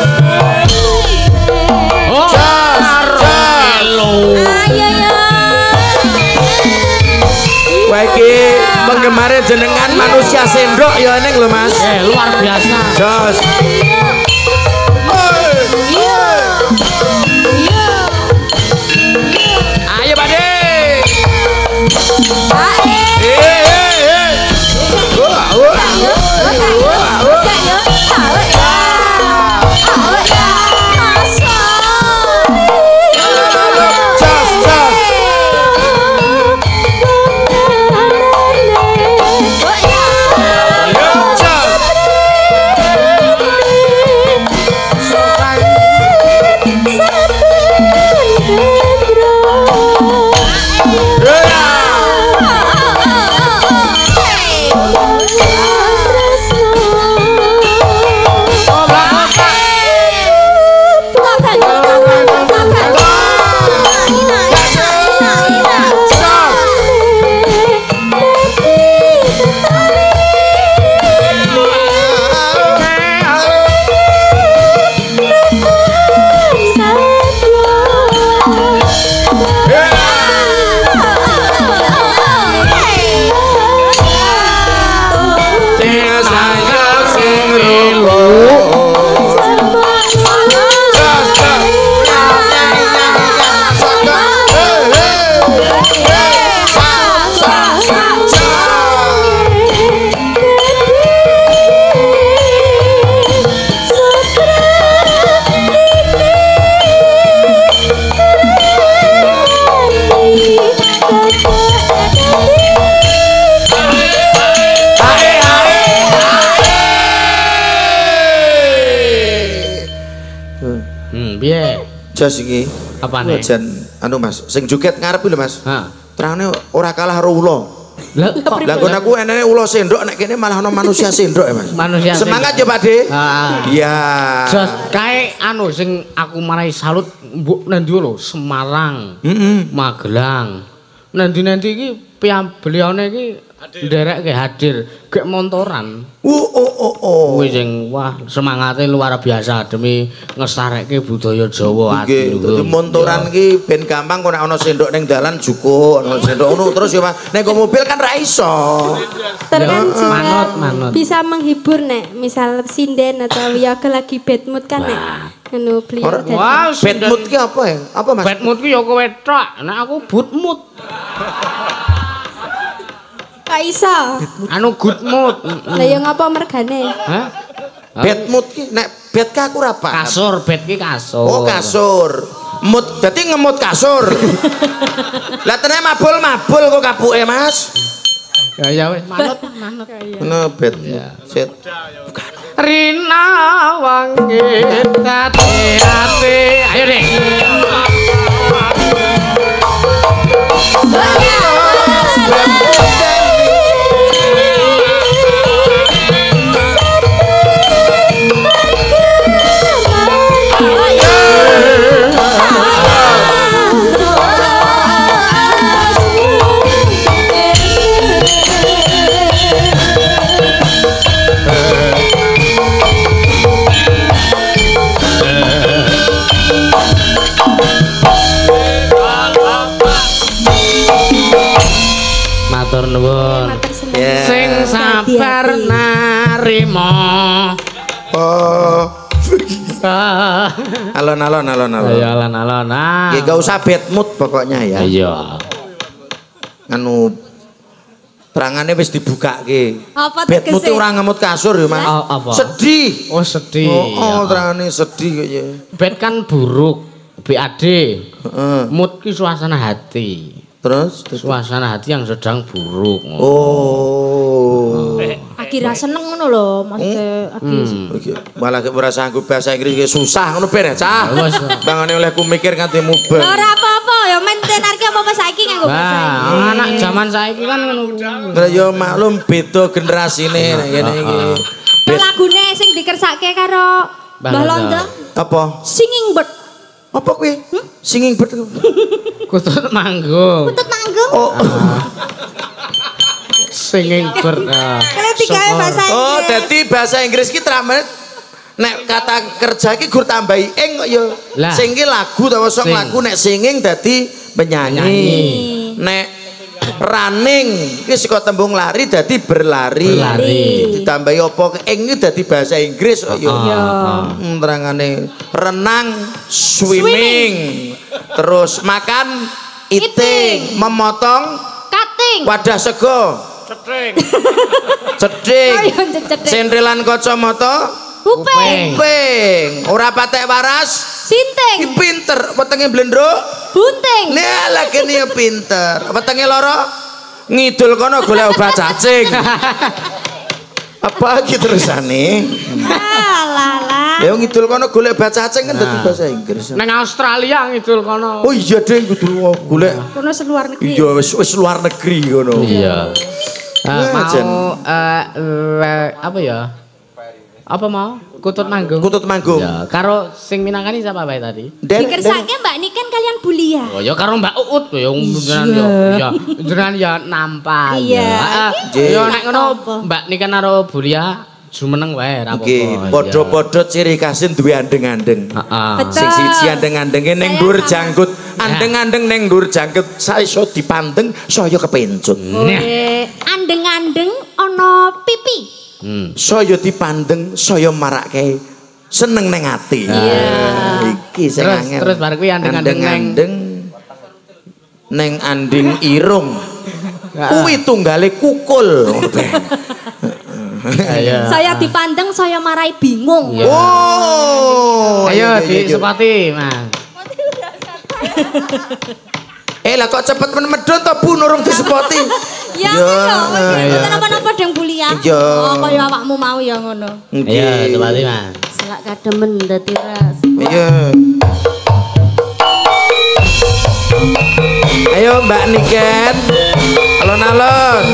B: Oh, Carlo.
C: Kowe iki penggemare jenengan manusia sendok ya ning lho Mas.
B: Eh, luar biasa.
C: Jos. Ayo Pak De. Jos iki.
B: Apane?
C: Jan anu Mas, sing joget ngarep lho Mas.
B: Ha.
C: Terangane ora kalah karo ula.
B: Lah kok
C: Lah nggon aku enene ula sendok nek kene malah ana manusia sendok ya Mas.
B: Manusia
C: Semangat ya Pak De.
B: Heeh.
C: Iya.
B: Jos kae anu sing aku marai salut mbok nang ndi lho Semarang.
C: Heeh.
B: Magelang. Nanti-nanti iki piyam belione iki nderek ke hadir gek montoran.
C: Oh oh oh oh.
B: Kuwi sing wah semangate luar biasa demi nglestareke budaya Jawa ati.
C: Nggih, montoran ki ben gampang kok nek ana sendok ning dalan jukuk, ana sendok ngono terus ya Mas. Nek go mobil kan ra iso.
D: Terkan juga
B: manut, manut.
D: bisa menghibur nek misal sinden atau ya lagi bad mood kan nek anu beliau
C: Ora-
D: jadi.
B: Wah,
C: Bad mood ki apa ya? Apa Mas?
B: bad mood ki ya kowe tok, nek aku good mood.
D: Kak iso.
B: Anu good mood.
D: Lah ya ngapa mergane?
B: Hah?
C: Bad mood ki nek bad ka aku ra paham.
B: Kasur, bed ki kasur.
C: Oh kasur. Mood dadi ngemut kasur. Lah tenan mabul-mabul kok kapuke Mas.
B: Ya ya wis manut manut.
C: Ngono bad. Set.
B: Rina wangi tati ati. Ayo deh. Matur nuwun.
C: Ya.
B: Sing sabar narima.
C: Oh. Alon-alon alon-alon.
B: Ya alon-alon. Nah.
C: Nggih, enggak usah bad mood pokoknya ya.
B: Iya.
C: Anu terangane wis dibukake.
A: Apa
C: bad mood
A: tegese?
C: ora ngemut kasur ya, Mas.
B: Oh, apa?
C: Sedih.
B: Oh, sedih.
C: Oh, oh
B: Ya.
C: terangane sedih kaya.
B: Bad kan buruk. B A D.
C: Heeh.
B: Mood ki suasana hati.
C: Terus
B: Suasana hati yang sedang buruk.
C: oh.
A: Aki ra seneng ngono lho, maksudnya Aki.
C: Iki malah ora sanggup bahasa Inggris ki susah ngono ben ya, Cah. Bangane olehku mikir kanthi mubeng.
A: Ora apa-apa ya mainten arek apa-apa saiki nganggo bahasa Inggris.
B: Nah, anak zaman saiki kan ngono.
C: Lah ya maklum beda generasine nek ngene iki.
A: Nah, lagune sing dikersake karo Mbah Londo,
C: Apa?
A: Singing Bird.
C: Apa kuwi? Singing bird.
B: Kutut manggung.
A: Kutut manggung.
C: Oh.
B: Singing bird.
A: Kalian digawe bahasa Inggris.
C: Oh, dadi bahasa Inggris ki tramene nek kata kerja ki gur tambahi ing kok ya.
B: Lah.
C: Sing ki lagu utawa song
B: Sing.
C: lagu nek singing dadi penyanyi.
B: Penyanyi.
C: Nek running ki saka tembung lari dadi berlari.
B: Berlari.
C: Ditambahi apa ing ki dadi bahasa Inggris kok ya.
A: Ya.
C: Hmm, terangane renang swimming. Terus makan eating,
A: Eating.
C: memotong
A: Cutting.
C: wadah sego. Cedhing. Cedhing.
A: Ayo cedhing.
C: Sendrelan kacamata
A: Kuping.
C: kuping. Ora patek waras.
A: Sinting.
C: Ki pinter, wetenge blendruk.
A: Bunting.
C: Nah, lagi nih pinter. Wetenge loro ngidul kono golek obat cacing. Apa iki terusane?
A: Alah.
C: Ya ngidul kono golek obat cacing kan dadi bahasa Inggris.
B: Nang Australia ngidul kono.
C: Oh iya deh ngidul golek.
A: Kono seluar negeri.
C: Iya wis wis luar negeri ngono.
B: Iya. Ah,
C: Wah, Jen.
B: mau eh, le- apa ya? Apa mau? Kutut manggung.
C: Kutut manggung.
B: Ya, karo sing minangkani siapa bae tadi?
C: Den-
A: Dikersake Mbak Niken kalian Bulia.
B: Oh ya karo Mbak Uut ya jenengan ya. Ya jenengan ya nampak.
A: Iya.
B: Ya.
C: Nggih.
B: Ya nek ngono
A: Apa?
B: Mbak Niken karo Bulia jumeneng wae ra apa-apa.
C: Nggih, padha-padha ciri khasin duwe andeng-andeng.
B: Heeh.
A: Betul.
C: Sing siji andeng-andenge ning
A: Saya
C: dhuwur
A: sama.
C: jangkut, andeng-andeng ning dhuwur jangkut saeso dipandeng saya kepencut.
A: Oke, andeng-andeng ana pipi.
B: Hmm.
C: Saya dipandeng saya marake seneng ning ati. Iya. Iki sing
B: Terus-
C: angel.
B: terus bar kuwi andeng-andeng neng-
C: Andeng-andeng neng anding irung. Kuwi tunggale kukul.
B: Ayo.
A: Saya dipandeng saya marai bingung.
B: Iya.
C: Oh.
B: Ayo
C: iya, iya,
B: di
C: iya.
B: sepati, Mas.
C: Eh lah kok cepet men medun to Bu nurung disepoti.
A: Ya
C: Ya,
A: ngono.
C: iya.
A: Mboten napa-napa deng Bulia.
C: Iya.
A: Oh kaya awakmu mau ya ngono.
B: Ayo sepati, Mas.
D: Selak kademen dadi ras.
C: Iya. Ayo Mbak Niken. Alon-alon.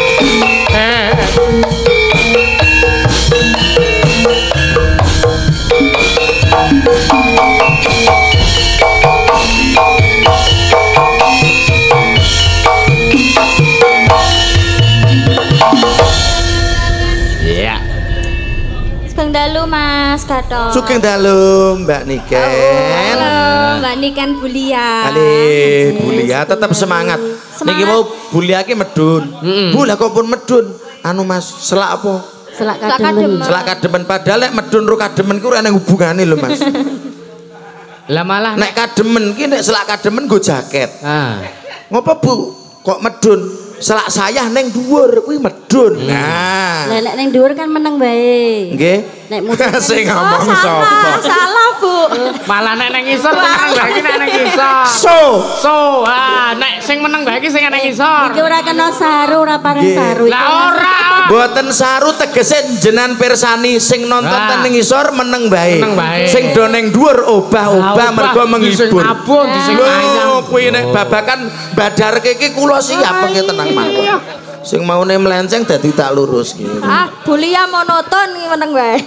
B: Iya.
D: Sugeng dalu Mas Gatot.
C: Sugeng dalu Mbak Niken.
A: Halo Mbak Niken Bulia.
C: Ale Bulia tetap semangat. Niki mau Bulia ki medun. Bu lah kok pun medun. Anu Mas, selak apa?
D: Selak
A: Selak
D: kademen.
A: kademen.
C: Selak kademen padahal lek medun ro kademen ku ora ana hubungane lho Mas.
B: Lah malah
C: Nek kademen ki nek selak kademen go jaket.
B: ah.
C: Ngopo Bu? Kok medun? Selak sayah ning dhuwur kuwi medun. Nah.
D: Lah nek ning dhuwur kan meneng bae.
C: Nggih.
D: Nek musik kan
C: Sing
D: iso.
C: ngomong
A: Oh,
C: sapa?
A: salah, salah Bu.
B: Malah nek nang isor meneng bae iki nek nang isor.
C: So,
B: So, ah nek sing meneng bae iki sing nang isor.
D: Iki ora kena saru, ora pareng
C: Nggih.
D: saru.
B: Lah ora.
C: Boten saru tegese jenan pirsani sing nonton
B: Ah.
C: ning isor meneng bae.
B: Meneng bae.
C: Sing do ning dhuwur obah-obah mergo
B: Sing
C: menghibur.
B: abon, di sing anyang.
C: Lho, kuwi nek babakan badarke iki kula siap pengen tenang mawon. Sing maune melenceng dadi tak lurus gitu.
A: Ah, Bulia monoton iki meneng wae.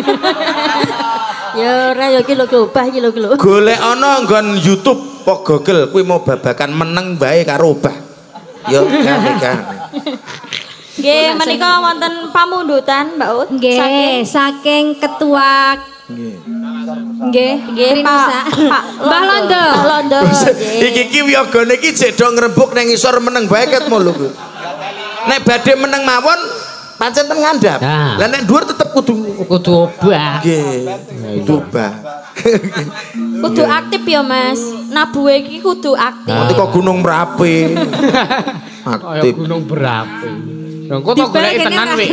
D: Ya ora ya iki lho obah iki lho iki lho.
C: Golek ana nggon YouTube apa Google kuwi mau babakan meneng bae karo obah. Yo kan.
D: Nggih, menika wonten pamundutan Mbak Ut.
A: Nggih, saking ketua
C: Nggih.
A: nggih,
D: Nggih,
A: Trinusa.
D: Pak Pak
A: Mbah Londo.
D: Pak Londo. nggih.
C: Iki ki wiyagane iki jek do ngrembug ning isor meneng bae ket mulu ku. Nek badhe meneng mawon pancen ten ngandhap. Lah nek dhuwur tetep kudu
B: kudu obah.
C: Nggih. Kudu obah.
A: Kudu aktif ya Mas. Nabuhe iki kudu aktif.
C: Nanti kok Gunung Merapi. Aktif.
B: Gunung Berapi. Lho kok tak goleki tenan wek.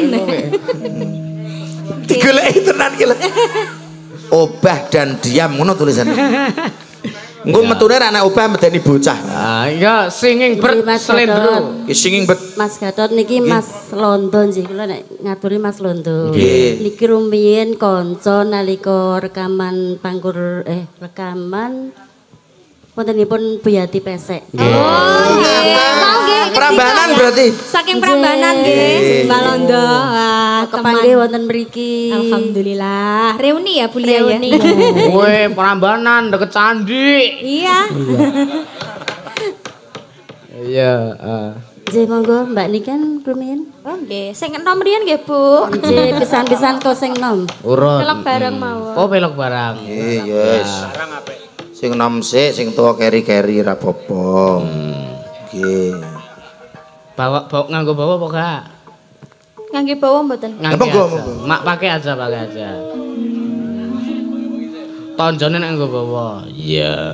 C: Digoleki tenan ki lho. Obah dan diam ngono tulisannya. Engko metune ra nek obah medeni bocah.
B: Ah iya singing ber slendro.
C: Ki singing bet.
E: Mas Gatot niki Mas Londo nggih kula nek ngaturi Mas Londo. Niki rumiyin kanca nalika rekaman pangkur eh rekaman wontenipun Buyati Pesek.
A: Oh nggih. Mau nggih.
C: Prambanan berarti.
A: Saking Prambanan nggih, Mbak Londo. Wah,
E: kepanggih wonten mriki.
A: Alhamdulillah. Reuni ya Bu Lia ya.
B: Woi, Prambanan deket candi.
A: Iya.
B: Iya, heeh.
E: Nggih monggo Mbak Niken rumiyin.
A: Oh nggih, sing enom riyen nggih Bu.
E: Nggih pisan-pisan kok sing nom.
B: Urut.
A: Pelok bareng mawon.
B: Oh, pelok barang.
C: Nggih, yes. Sing nom sik, sing tuwa keri-keri ra apa-apa. Nggih.
B: Bawa bawa nganggo bawa apa gak?
A: Ngangge bawa mboten?
B: Nganggo. Mak pakai aja, pakai aja. Tonjone nek nganggo bawa. Iya.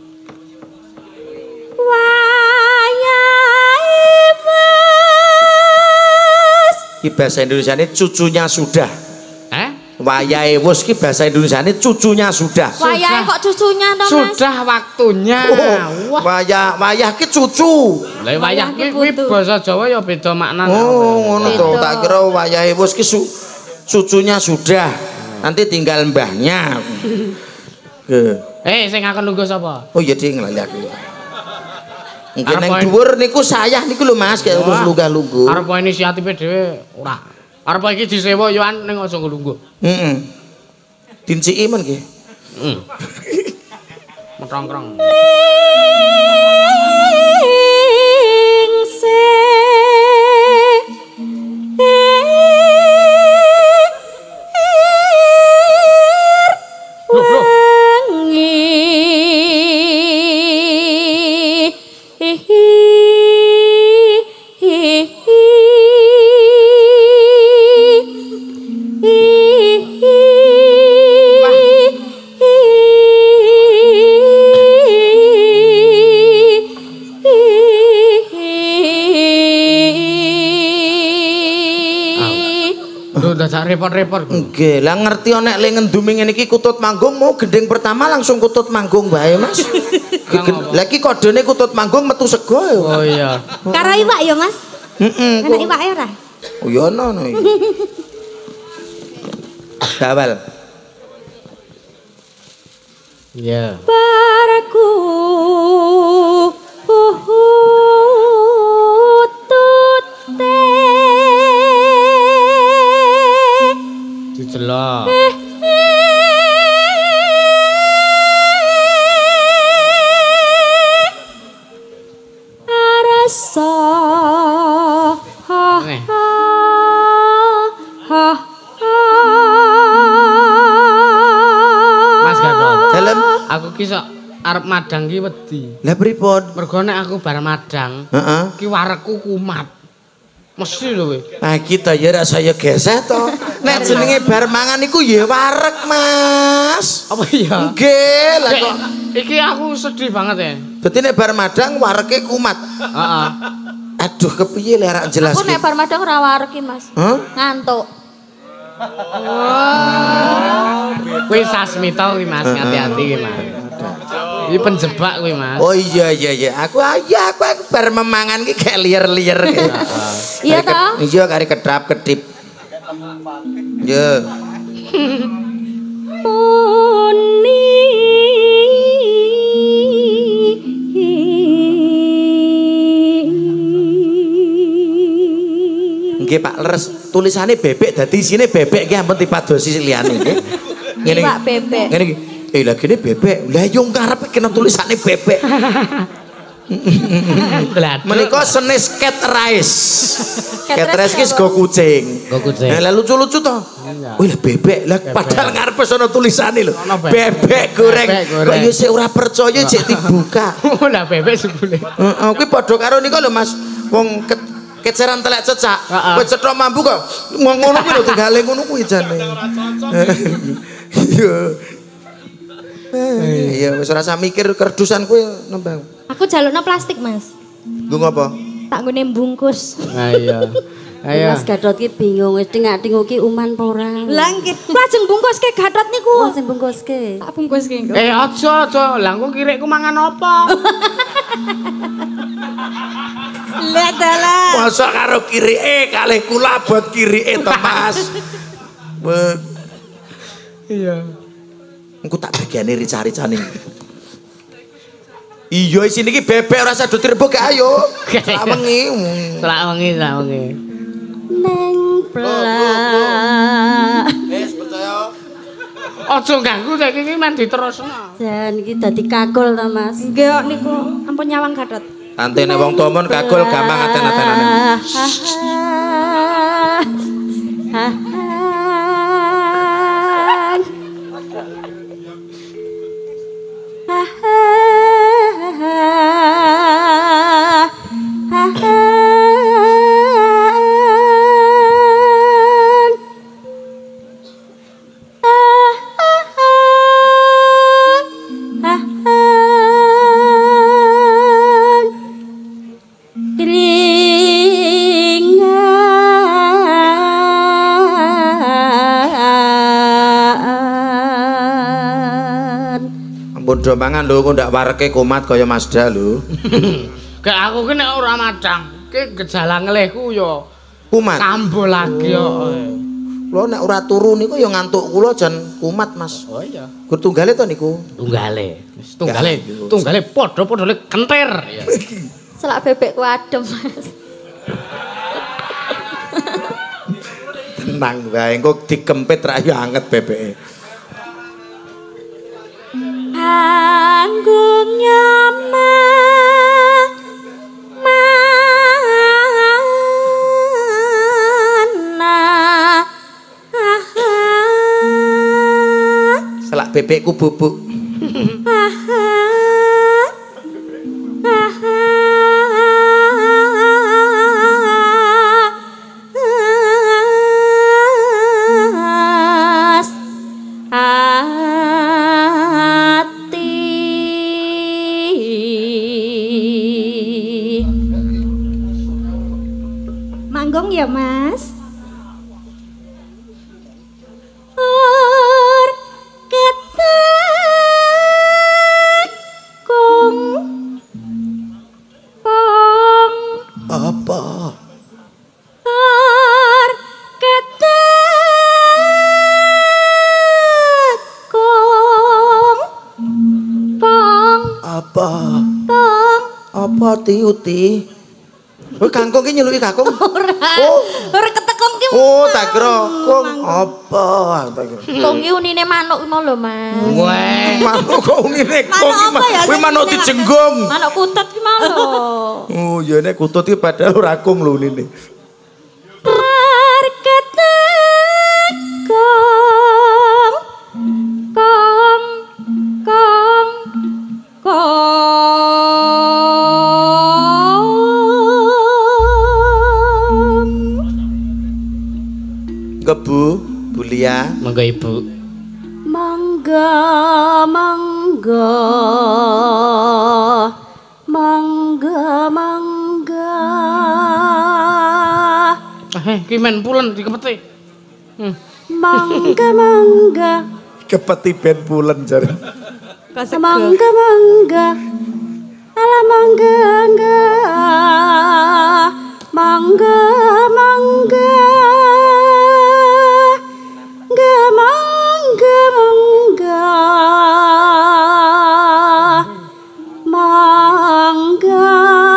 C: Ki bahasa Indonesiane cucunya sudah.
B: Eh?
C: Wayahe wis ki bahasa Indonesiane cucunya sudah.
A: Wayahe kok cucunya to Mas?
B: Sudah waktunya.
C: Oh, wayah wayah ki cucu.
B: Lah wayah ki kuwi basa Jawa ya beda maknane.
C: Oh, ngono to. Tak kira wayahe wis ki cucunya sudah. Nanti tinggal mbahnya.
B: Eh, sing akan nunggu sapa?
C: Oh iya ding lali aku. Mungkin yang dhuwur niku saya niku lho Mas, kayak urus lunggah-lungguh.
B: Arep inisiatife dhewe ora. Arep iki disewa yo an ning aja nglungguh.
C: Heeh. Dinciki men nggih.
B: Heeh. Metongkrong. repot-repot.
C: Nggih, lah ngerti nek le ngendumi ngene iki Kutut Manggung mau gending pertama langsung Kutut Manggung wae, Mas. Lah iki kodene Kutut Manggung metu sego ya.
B: Oh iya.
A: Karo iwak ya, Mas?
C: Heeh.
A: Enak iwake ora?
C: Oh ya ono no iki. Dawal.
B: Iya.
A: Barku
B: didelok.
A: Arasa ha ha ha.
B: Mas Gatot.
C: Dalem
B: aku ki sok arep madang ki wedi.
C: Lah pripun?
B: Mergo nek aku bar madang,
C: Heeh.
B: ki warekku kumat. Mesti lho kowe.
C: Nah kita ya rak saya geseh to. Nek jenenge bar mangan iku ya wareg, Mas.
B: Apa iya?
C: Nggih, lah kok
B: iki aku sedih banget ya.
C: dadi nek bar madang warege kumat.
B: Heeh.
C: Aduh kepiye lek rak jelas.
A: Aku nek bar madang ora wareg Mas.
C: Hah?
A: Ngantuk.
B: Kuwi sasmita kuwi Mas, hati-hati kuwi Mas. Iki penjebak kuwi Mas.
C: Oh iya iya iya. Aku iya aku, aku bar memangan ki kayak liar-liar.
A: Iya toh?
C: Iya kari kedap-kedip. Ya.
A: Puni
C: Nggih Pak Leres, tulisane bebek dadi isine bebek ki ampun dipadosi liyane nggih. Ngene iki.
A: Iwak bebek.
C: Ngene iki. Eh lah kene bebek. Lah yo karepe kena tulisane bebek. Menika senis cat rice. Cat rice ki sego kucing.
B: Sego kucing.
C: Nah, lucu-lucu to. Wih lah bebek. Lah padahal ngarepe sono tulisane lho. Bebek goreng. Kok yo sik ora percaya sik dibuka.
B: Oh lah bebek sebule.
C: Heeh, kuwi padha karo nika lho Mas. Wong keceran telek cecak. Kowe cetok mambu kok ngono kuwi lho tinggal ngono kuwi jane. Iya. Iya wis rasa mikir kerdusan kuwi nembang.
A: Aku jalukna plastik, Mas.
C: Nggo ngopo?
A: Tak nggone bungkus.
B: Ha iya. Ayo.
E: Mas Gatot ki bingung wis tingak-tinguk ki uman apa ora.
A: Lah nggih, lajeng bungkuske Gatot niku.
E: Oh sing bungkuske.
A: Tak bungkuske engko.
B: Eh aja aja, lah engko kirikku mangan apa?
A: Lah dalah.
C: Masa karo kirike kalih kula bot kirike to, Mas. Iya. Engko tak bagiane rica-ricane. Iya isine iki bebek ora sadut direbuk ayo. Selak wengi.
B: Selak wengi, selak wengi.
E: Neng plak.
C: Wis percaya.
B: Aja ganggu saiki iki men diterusno.
E: Jan iki dadi kakul to, Mas.
A: Nggih kok niku ampun nyawang Gatot.
C: Antene wong tomon kagul gampang aten-atenane. Do mangan lho kok ndak wareke kumat kaya Mazda lho.
B: Kayak aku ki nek ora madang, ki gejala ngelihku ya
C: kumat.
B: Kambuh lagi kok.
C: Lho nek ora turu niku ya ngantuk kula jan kumat, Mas.
B: Oh iya.
C: Gur tunggale to niku?
B: Tunggale. Wis tunggale. Tunggale padha-padha kentir ya.
A: Selak bebekku adem, Mas.
C: Tenang wae engko dikempit ra ya anget bebeke.
A: Anggung nyama mana
C: selak bebekku bubuk.
A: Ya Mas.
D: Or ketekung pong
C: apa?
D: Or ketekung pong
C: apa?
D: pong
C: Apa tiuti? Oh kangkung ki nyeluki kangkung.
A: Ora.
C: Oh,
A: ora ketekung ki.
C: Oh, tak kira kung apa? Tak kira.
A: Kung ki unine manuk ki mau lho, Mas.
B: Weh.
C: Manuk kok unine kung ki. Kuwi manuk dijenggung.
A: Manuk kutut ki mau lho.
C: Oh, ya nek kutut ki padahal ora kung lho unine.
D: Ketekung kong kong kong
C: Kebu, Bulia.
B: Monggo Ibu.
E: Mangga mangga mangga mangga.
B: Eh, ki men pulen dikepeti. Hmm.
E: Mangga mangga.
C: Kepeti ben pulen jare.
E: Mangga mangga. Ala mangga mangga. Mangga mangga. Mangga mangga mangga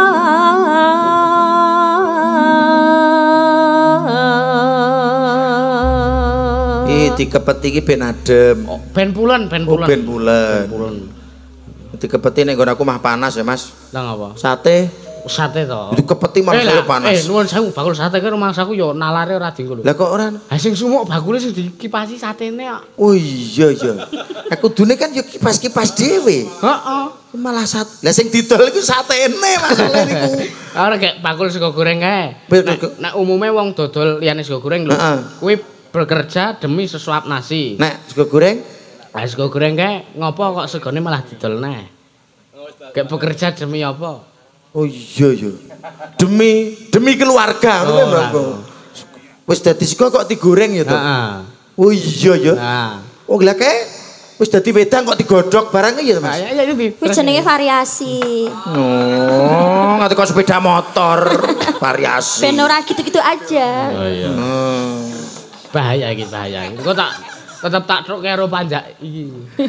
C: Ih dikepeti iki ben adem.
B: Oh, ben pulen, ben
C: Oh,
B: pulen.
C: ben pulen.
B: Ben pulen.
C: Dikepeti nek nggon aku mah panas ya, Mas.
B: Lah ngapa?
C: Sate.
B: sate to.
C: Itu kepeti mangsane panas.
B: Eh, nuwun sewu bakul sate ki rumangsaku yo nalare ora dienggo lho.
C: Lah kok ora?
B: Ha sing sumuk bakule sing dikipasi satene kok.
C: Oh iya iya. Eh kudune kan yo kipas-kipas dhewe.
B: Heeh.
C: Malah sat. Lah sing didol iku satene masalahe niku.
B: Ora kayak bakul sego goreng kae. Nek, nek umume wong dodol liyane sego goreng lho. Kuwi bekerja demi sesuap nasi.
C: Nek sego goreng?
B: Ah sego goreng kae ngopo kok segone malah didol neh. Kayak bekerja demi apa?
C: Oh iya iya. Demi demi keluarga ngono lho, Bang. Wis dadi sego kok digoreng ya to?
B: Heeh.
C: Oh iya ya.
B: Nah.
C: Oh lah kae wis dadi wedang kok digodhog barang ya Mas.
B: Ya ya iki.
D: Kuwi jenenge variasi.
C: Oh, nganti kok sepeda motor variasi.
D: Ben ora gitu-gitu aja.
B: Oh iya.
C: Hmm.
B: Bahaya iki, bahaya. Kok tak tetep tak truk karo panjak iki.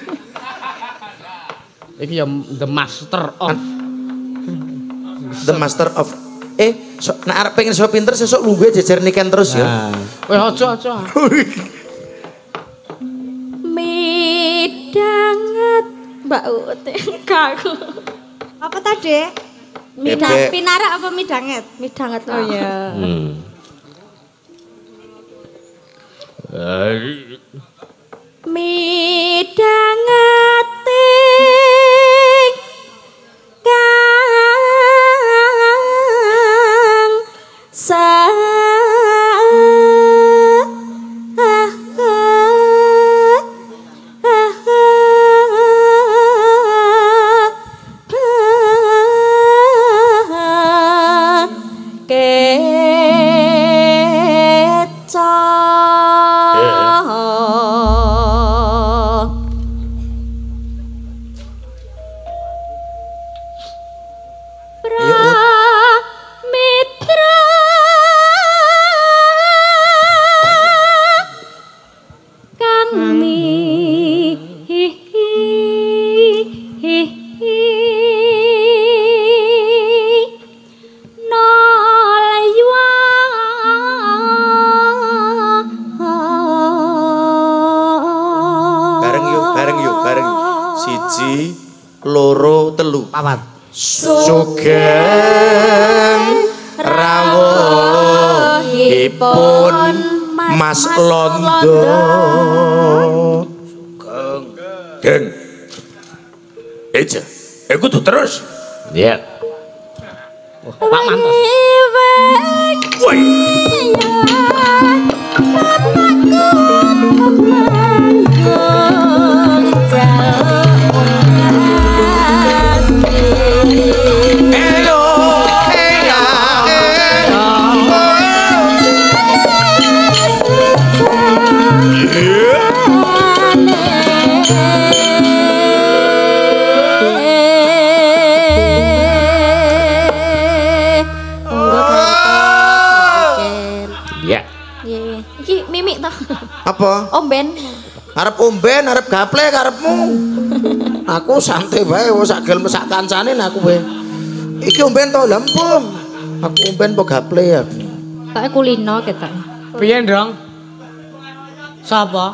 B: Iki ya the master of
C: The master of eh so, nek arep pengen iso pinter sesuk lungguhe jejer niken terus ya.
B: Weh aja aja.
D: Midanget Mbak Ut kaku.
A: Apa tadi? Midang
C: Bebek.
A: pinarak apa midanget?
D: Midanget.
A: Oh iya.
B: Hmm.
D: Midangeting kang sa
B: Papat.
C: Sugeng rawuhipun Mas Londo. Sugeng. Den. Eja. Eh kudu terus.
B: Iya. Pak mantos.
C: Woi. Apa?
D: Omben.
C: Arep omben, arep gaple karepmu. Aku santai bae wis sak gelem sak kancane aku wae. Iki omben to lha empung. Aku omben po gaple ya.
A: Kayak kulino ketok.
B: Piye, Ndong? Sapa?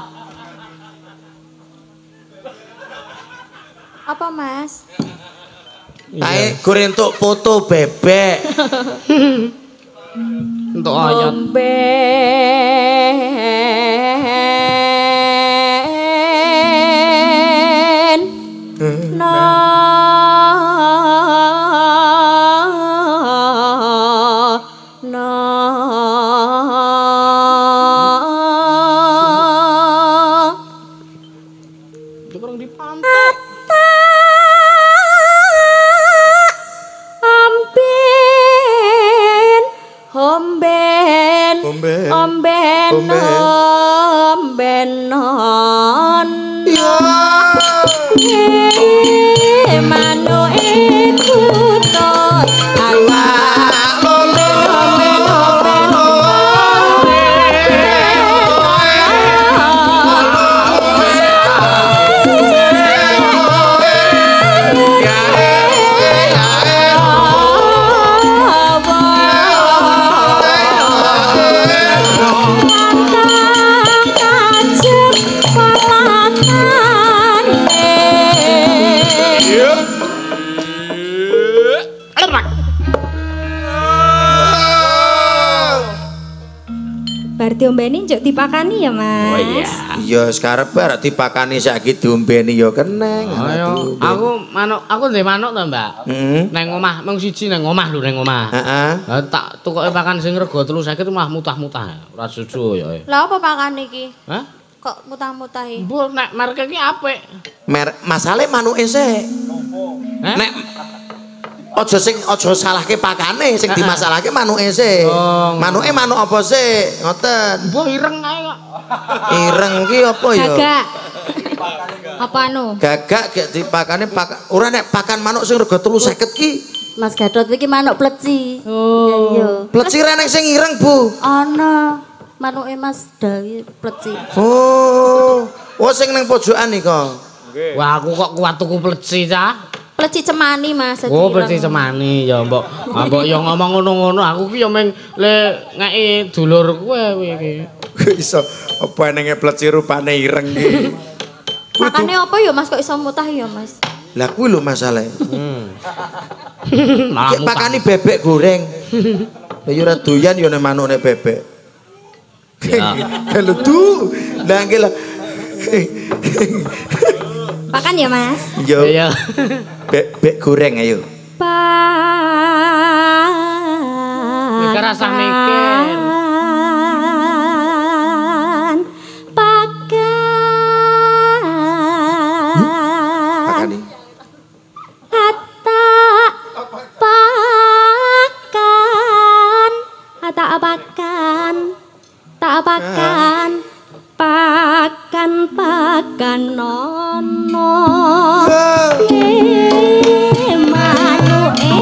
D: Apa, Mas?
C: Kae goreng entuk foto bebek.
B: Untuk ayat.
D: Omben. No. No.
B: Itu kurang di pantai.
D: Omben,
C: Omben,
D: omben, omben non.
C: Ya,
D: mano iku tot awak lolo omben, omben,
A: bar diombeni njuk dipakani ya, Mas.
B: Oh iya.
C: Iya, sekarang bar dipakani saiki diombeni ya keneng.
B: Ayo, aku manuk, aku ndek manuk to, Mbak.
C: Heeh.
B: Nang omah, mung siji nang omah lho nang omah.
C: Heeh.
B: Lah tak tukoke pakan sing rega telu seket malah mutah-mutah. Ora susu ya.
D: Lah apa pakan iki?
B: Hah?
D: Kok mutah-mutahi?
B: Bu nek merek iki apik.
C: Mer masalahe manuke sik.
B: Hah?
C: Nek aja sing aja salahke pakane, sing dimasalahke manuke sik.
B: Oh,
C: manuke manuk apa sik? Ngoten.
B: Mbah ireng ae kok.
C: Ireng ki apa ya?
A: Gagak. Apa anu?
C: Gagak gek dipakane pakan. Ora nek pakan manuk sing rega telu seket ki.
E: Mas Gatot iki manuk pleci.
A: Oh.
E: Iya.
C: Pleci ra nek sing ireng, Bu.
E: Ana manuke Mas Dawi pleci.
C: Oh. Oh sing ning pojokan nika.
B: Wah, aku kok kuat tuku pleci cah.
D: Pleci cemani Mas.
B: Oh, pleci cemani ya, Mbok. Ah, Mbok ya ngomong ngono-ngono, aku ki ya meng le ngeki dulur kowe iki.
C: Iso apa nenge pleci rupane ireng ki.
D: Makane apa ya Mas kok iso mutah ya Mas?
C: Lah kuwi lho masalahe.
B: Hmm.
C: Malah pakani bebek goreng. Lah ya ora doyan ya nek manuk nek bebek.
B: Ya.
C: Kalau tuh, lah nggih lah.
A: Pakan ya, Mas.
C: Yo.
B: Iya.
C: Bebek goreng ayo.
A: Pakan.
B: Mikir rasa mikir.
C: Pakani.
A: Hatta pakan. Hatta pakan. Tak pakan. Pakan pakan nono. Eh manuke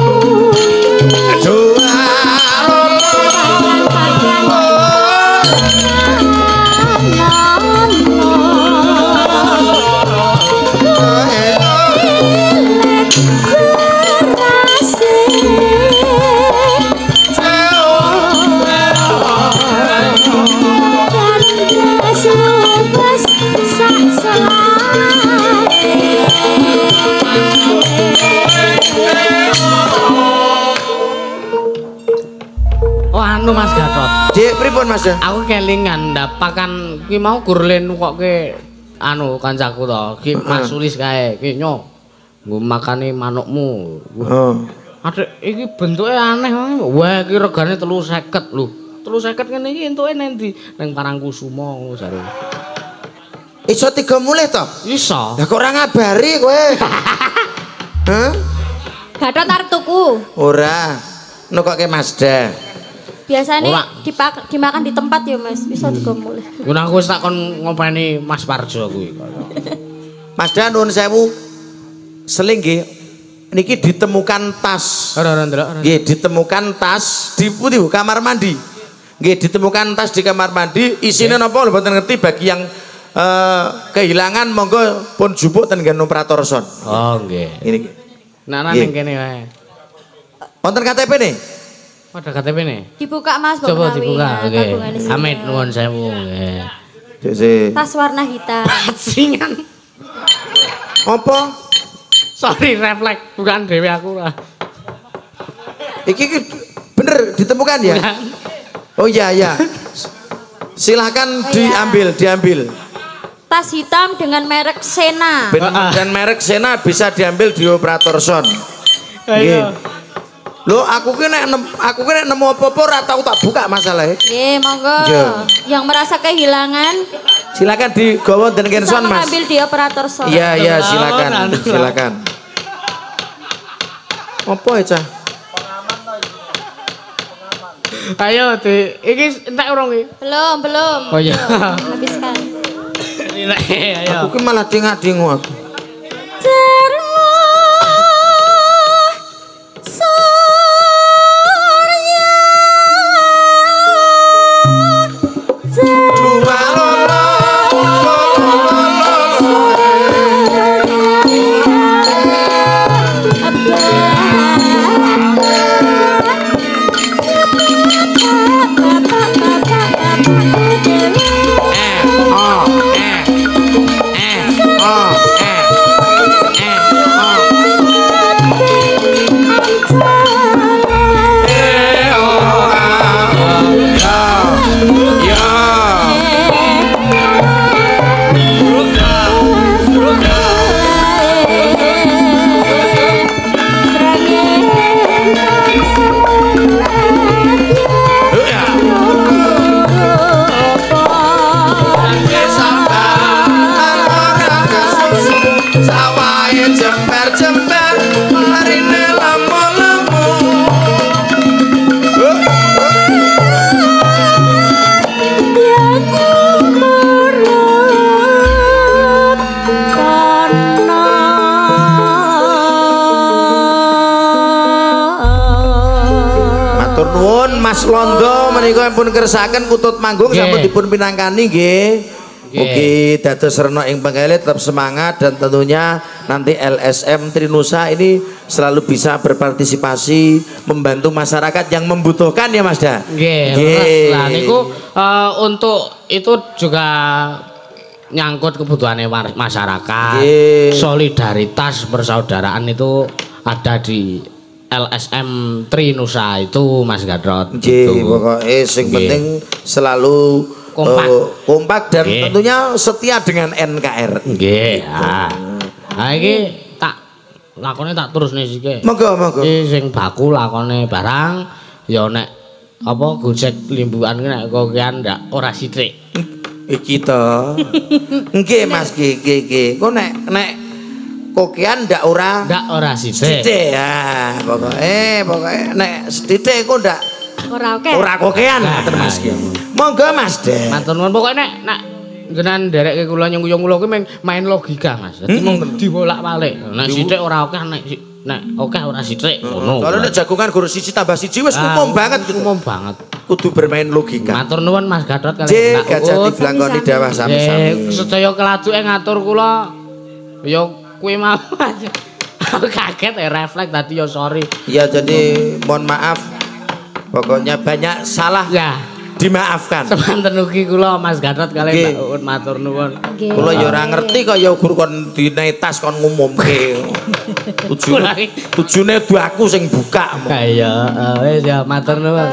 B: Oh anu Mas Gatot.
C: Dik pripun Mas?
B: Aku kelingan ndapakan kuwi mau gurlen koke anu kancaku to. Ki Mas Sulis kae, ki nyo. Nggo makani manukmu.
C: Oh.
B: Adek iki bentuke aneh. Wah, iki regane telu seket lho. telu seket ngene iki entuke nang ndi? Nang Parangkusumo ngono jare.
C: Iso tiga mulih to?
B: Iso.
C: Lah kok ora ngabari kowe? Hah?
A: Gatot arep tuku.
C: Ora. Nukoke Mazda.
D: Biasanya
B: Ora.
D: dipak dimakan di tempat ya Mas, iso juga mulih.
B: Ngono aku wis takon ngopeni Mas Parjo kuwi.
C: Mazda nuwun sewu. Seling nggih. Niki ditemukan tas.
B: Ora ora ndelok.
C: Nggih, ditemukan tas di pundi Bu? Kamar mandi. Nggih, ditemukan tas di kamar mandi, isine napa lho mboten ngerti bagi yang eh, kehilangan monggo pun jupuk ten nggen operator son.
B: Oh nggih.
C: Ini
B: Nah,
C: Nggih.
B: ning kene wae.
C: wonten K T P nih.
B: Ada K T P nih.
D: Dibuka Mas, Mbok
B: Coba
D: Menawi.
B: dibuka.
D: Nah,
B: Oke.
D: tabungan di sini.
B: Amit nuwun sewu. Nggih.
C: Cek sih.
D: Tas warna hitam.
B: Singan.
C: Apa?
B: Sorry refleks bukan dewe aku lah.
C: Iki iki bener ditemukan ya?
B: Bukan.
C: Oh iya ya. Silahkan diambil, diambil.
D: Tas hitam dengan merek Sena.
C: Ben- Dan merek Sena bisa diambil di operator son.
B: Ayo.
C: Loh, aku ki nek nem- aku ki nek nemu apa-apa ora tau tak buka masalahnya.
D: Nggih, monggo.
C: Iya.
D: Yang merasa kehilangan
C: Silakan digawa dan
D: bisa
C: son Mas.
D: mengambil di operator son.
C: Iya, iya, silakan.
B: Anu, anu.
C: Silakan. Apa ya, Cah?
B: Ayo, Dik. Iki entek urung iki?
D: Belum, belum.
B: Oh, iya.
D: Belum. Habiskan.
B: Ini ayo.
C: Aku ki malah dengak-dengu aku.
B: Eh, oh, ah, ah, ah.
C: Mas Londo menika pun kersaken kutut manggung sampun dipun pinangkani nggih. Mugi dados rena ing penggalih tetap semangat dan tentunya nanti L S M Trinusa ini selalu bisa berpartisipasi membantu masyarakat yang membutuhkan ya Mas Da.
B: Nggih. Lah niku uh, untuk itu juga nyangkut kebutuhannya masyarakat. Ye. Solidaritas persaudaraan itu ada di L S M Trinusa itu Mas Gadot.
C: Nggih, pokoknya sing penting selalu kompak, uh, kompak dan Ye. Tentunya setia dengan N K R I.
B: Nggih. Ah. Ha iki tak lakone tak terus nih sik.
C: Monggo, monggo.
B: Iki sing baku lakone barang ya nek apa gojek limbukan ki nek kokean ndak ora sithik.
C: Iki to. Nggih Mas nggih nggih. Kok nek nek kokean ndak ora
B: ndak ora sithik.
C: Sithik ya, pokoke pokoke nek sithik kok ndak
A: ora oke.
C: Ora kokean ngoten Mas nggih. Monggo Mas Den.
B: Matur nuwun pokoke nek nek jenengan nderekke kula nyung-yung kula kuwi main logika Mas. Dadi mung dibolak-balik. Nek sithik ora oke nek nek oke ora sithik ngono.
C: Kalau nek jagungan guru siji tambah siji wis umum banget gitu.
B: Umum banget.
C: Kudu bermain logika.
B: Matur nuwun Mas Gadot kali
C: Mbak Gajah diblangkoni dawah sami-sami.
B: Sedaya kelajuke ngatur kula ya kuwi mau aja. Kaget ya refleks tadi ya sorry.
C: Iya jadi mohon maaf. Pokoknya banyak salah.
B: Ya.
C: Dimaafkan.
B: Semanten ugi kula Mas Gadot kali Mbak matur nuwun.
C: Kula ya ora ngerti kok ya gur kon dinetas kon ngumumke. Tujune tujune aku sing buka.
B: Ha iya, wis ya matur nuwun.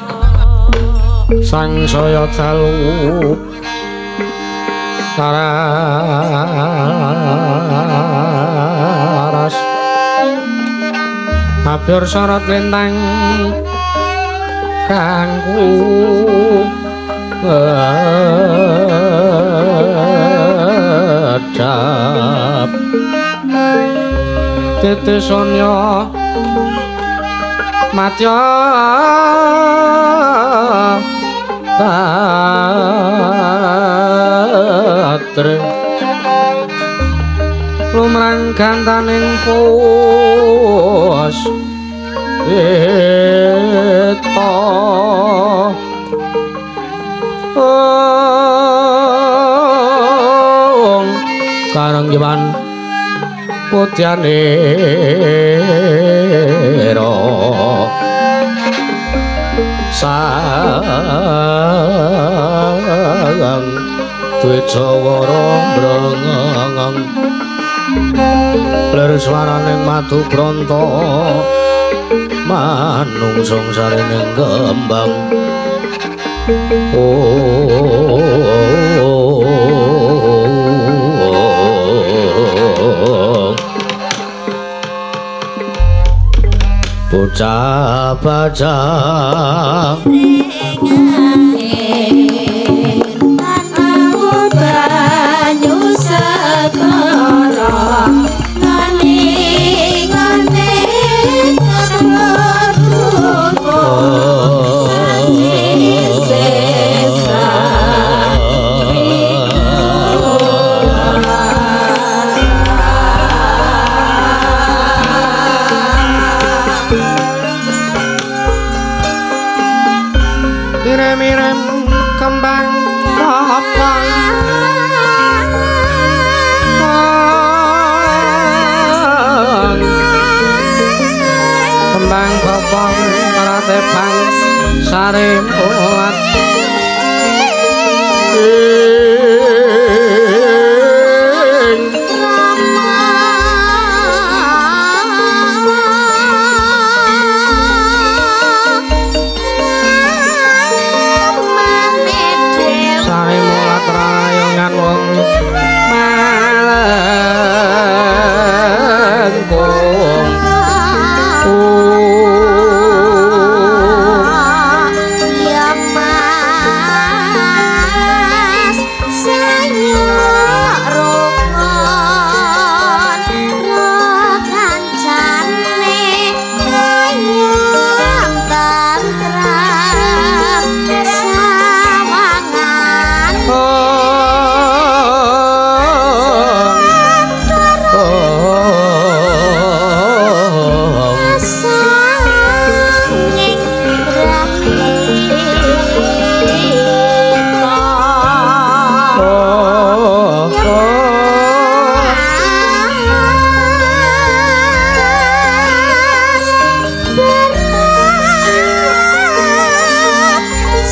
B: Sang saya dalu taras Abyur sorot lintang kangku ngedap titis sonya matya tatre lumrang gantaning pos Eta Ong Karanggiman Putyanero Sang Dwijawara Brengeng Lir swaraning madu branta manungsung sarining kembang oh bocah bajang banyu sekara Mirem kembang popong kembang popong karatepang sare muat
F: Ya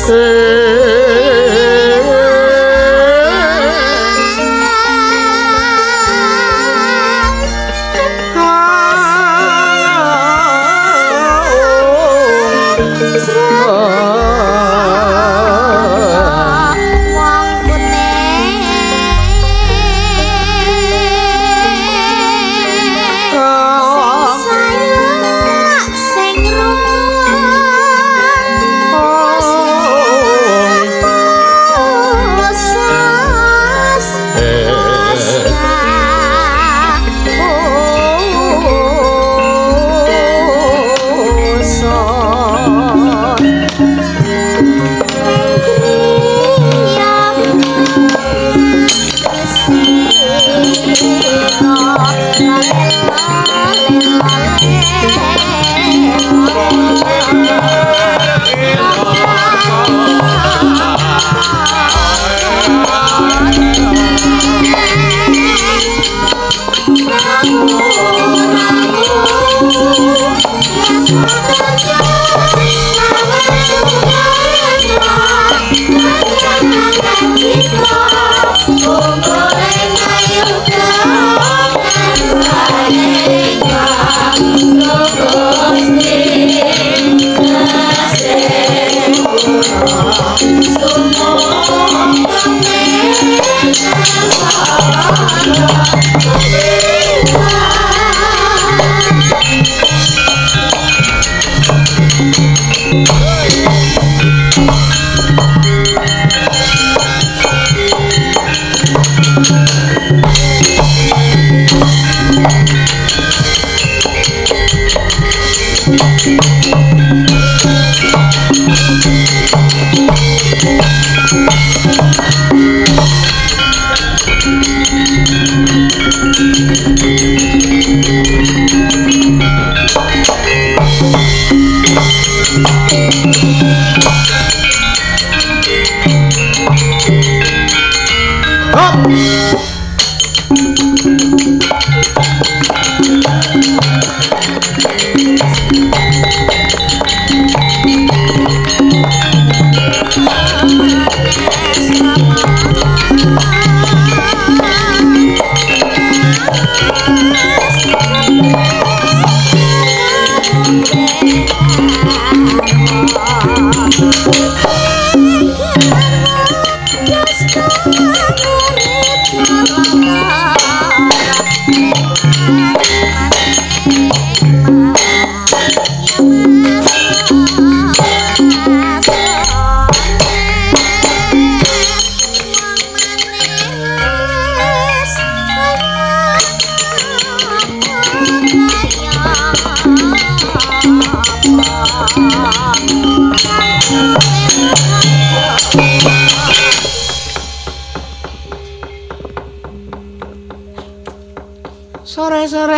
B: Sore-sore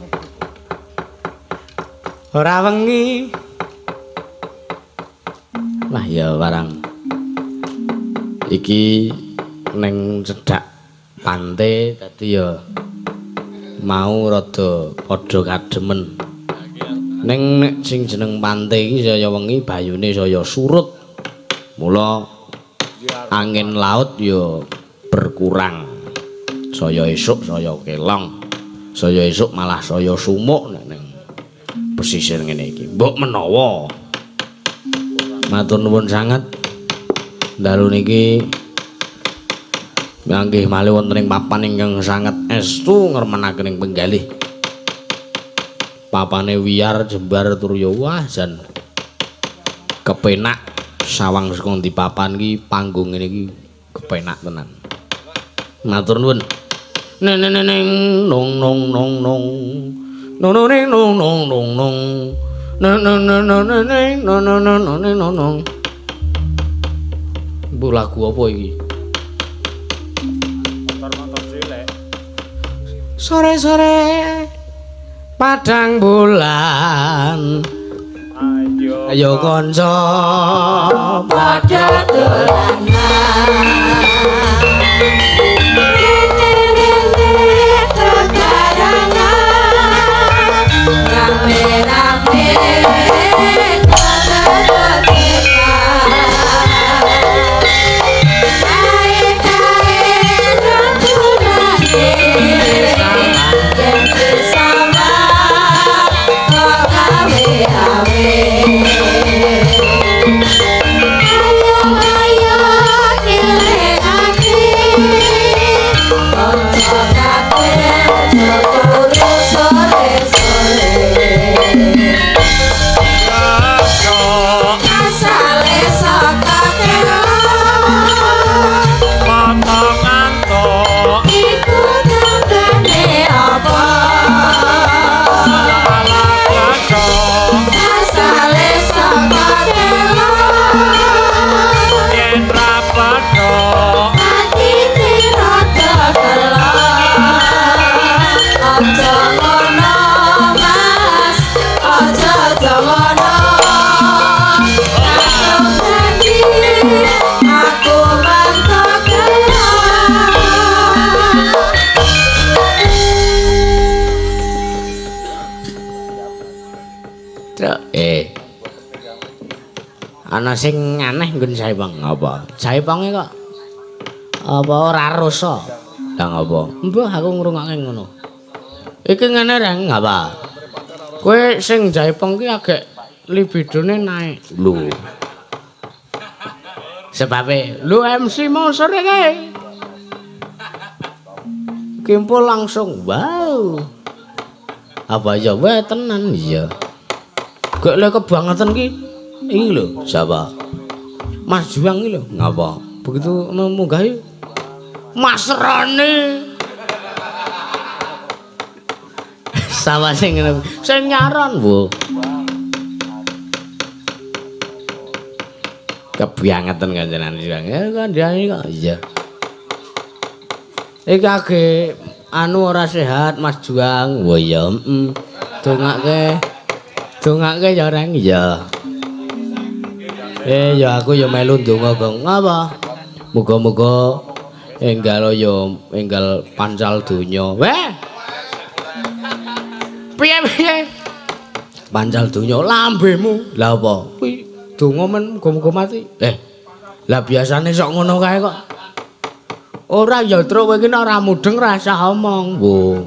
B: ora wengi. Lah ya barang iki ning cedhak pantai dadi ya mau rada padha kademen. Ning nek sing jeneng pantai iki saya wengi bayune saya surut. Mula angin laut ya berkurang. Saya esuk saya kelong. Saya esuk malah saya sumuk nek ning pesisir ngene iki. Mbok menawa matur nuwun sanget dalu niki nggih malih wonten ing papan ingkang sanget estu ngremanaken ing penggalih. Papane wiyar jembar tur ya wah jan kepenak sawang saka ndi papan iki panggung ngene iki kepenak tenan. Matur nuwun. Neng neng neng nong nong nong nong nong nong neng nong nong nong nong nong nong nong nong neng nong nong nong nong neng nong nong. Bu lagu apa iki? Motor-motor cilik. Sore-sore padang bulan. Ayo ayo kanca padha dolanan.
A: Rame-rame
B: Ana sing aneh nggon Jaipong apa? Jaiponge kok apa ora rasa. Lah ngapa? Mbah aku ngrungokke ngono. Iki ngene reng ngapa? Kowe sing Jaipong ki agek libidone naik. Lho. Sebabe lu M C mau sore kae. Kimpul langsung. Wow. Apa ya wae tenan iya. Gak lek kebangetan ki. Ini lho, siapa? Mas Juang ini lho, ngapa? Begitu memunggahi Mas Rani. Sama sing ngene, sing nyaron, Bu. Kebangetan kanjenan Juang. Ya kandhane kok iya. Iki age anu ora sehat Mas Juang. Wo ya, heeh. Dongake. Dongake ya reng iya. Eh ya aku ya melu ndonga Bang. Ngapa? Muga-muga enggal ya enggal pancal donya. Weh. Piye-piye? Pancal donya lambemu. Lah apa? Kuwi donga men muga-muga mati. Eh. Lah biasane sok ngono kae kok. Ora ya truk kowe iki nek ora mudeng rasa omong, Bu.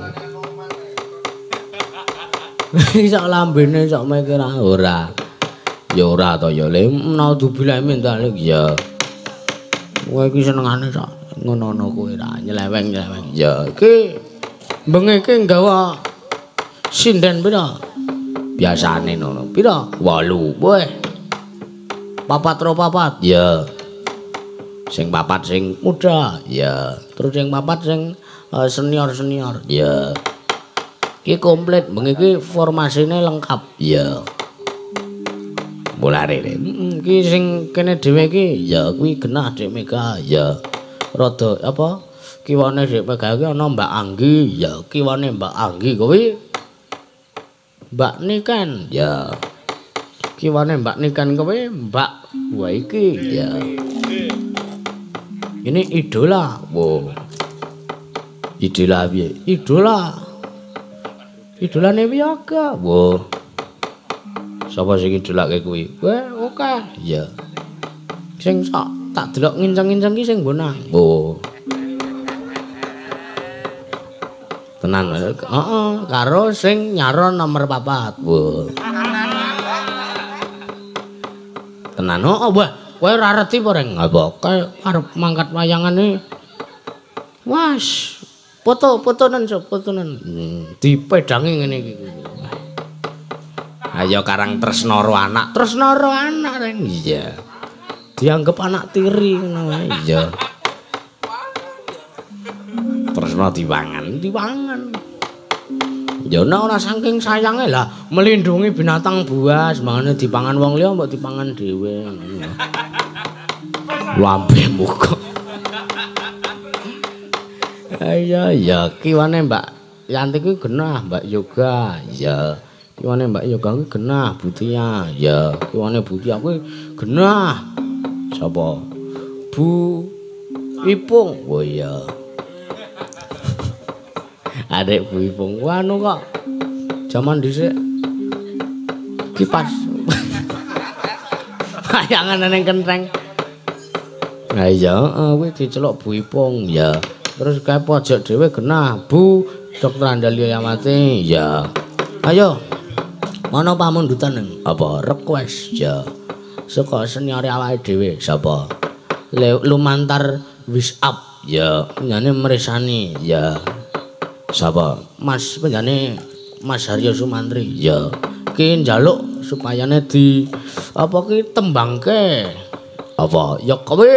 B: Sok lambene sok mikir ora. Ya ora to ya le naudzubillah min dzalik ya. Kowe iki senengane sak ngono-ngono kowe ra nyeleweng-nyeleweng. Ya iki bengi iki nggawa sinden pira? Biasane ngono. Pira? wolu. Weh. Papat ro papat. Ya. Sing papat sing muda. Ya. Terus sing papat sing uh, senior-senior. Ya. Iki komplit bengi iki formasine lengkap. Ya. Bolare heeh iki sing kene dhewe iki ya kuwi genah Dik Mega ya rada apa kiwane Dik Mega iki ana Mbak Anggi ya kiwane Mbak Anggi kuwi Mbak Niken ya kiwane Mbak Niken kuwi Mbak wah iki ya ini idola wow idola piye idola idolane Wiyaga wow sapa sing idolake kuwi? Wah, oke. Iya. Sing sok tak delok nginceng-nginceng ki sing bonang. Oh. Tenan. Heeh, karo sing nyaron nomor papat. Wo. Tenan. Oh, wah, kowe ora reti apa reng? Apa? Kae arep mangkat wayangane. Was, foto-fotonan sok fotonan. Hmm, dipedangi ngene iki. Ayo karang tresnoro anak, tresnoro anak reng iya. Dianggap anak tiri ngono iya. Tresno diwangan, diwangan. Ya ora saking sayange lah melindungi binatang buas, mangane dipangan wong liya mbok dipangan dhewe. Lambemu kok. Iya ya kiwane Mbak Yanti kuwi genah, Mbak Yoga. Ya. Kiwane Mbak Yoga kuwi genah, Butia. Ya, kiwane Butia kuwi genah. Sapa? Bu Ipung. Oh iya. Adek Bu Ipung. Wah anu kok. Zaman dhisik kipas. Bayangan neng kenteng. Nah iya, heeh kuwi diceluk Bu Ipung ya. Terus kae pojok dhewe genah Bu Dokter Andalia Yamati. Ya. Ayo. Ana pamundutan apa request ya. saka senior awake dhewe sapa? Lumantar wis up ya penjane meresani ya. Sapa? Mas penjane Mas Haryo Sumantri ya. Ki njaluk supayane di apa ki tembangke. Apa ya kowe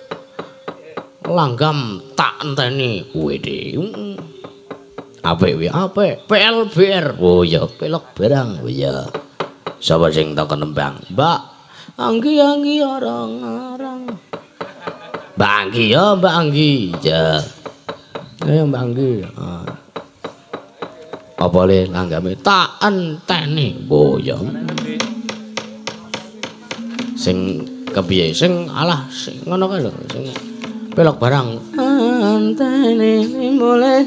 B: langgam tak enteni wede. Apik wi apik P L B R. Oh ya pelok barang. Oh ya. Sapa sing tak nembang? Mbak Anggi-anggi orang-orang. Mbak Anggi ya, Mbak Anggi. Ya. Ayo Mbak Anggi. Ah. Apa le langgame tak enteni. Oh ya. Sing kepiye? Sing alah sing ngono kae lho, sing pelok barang. Enteni mulai.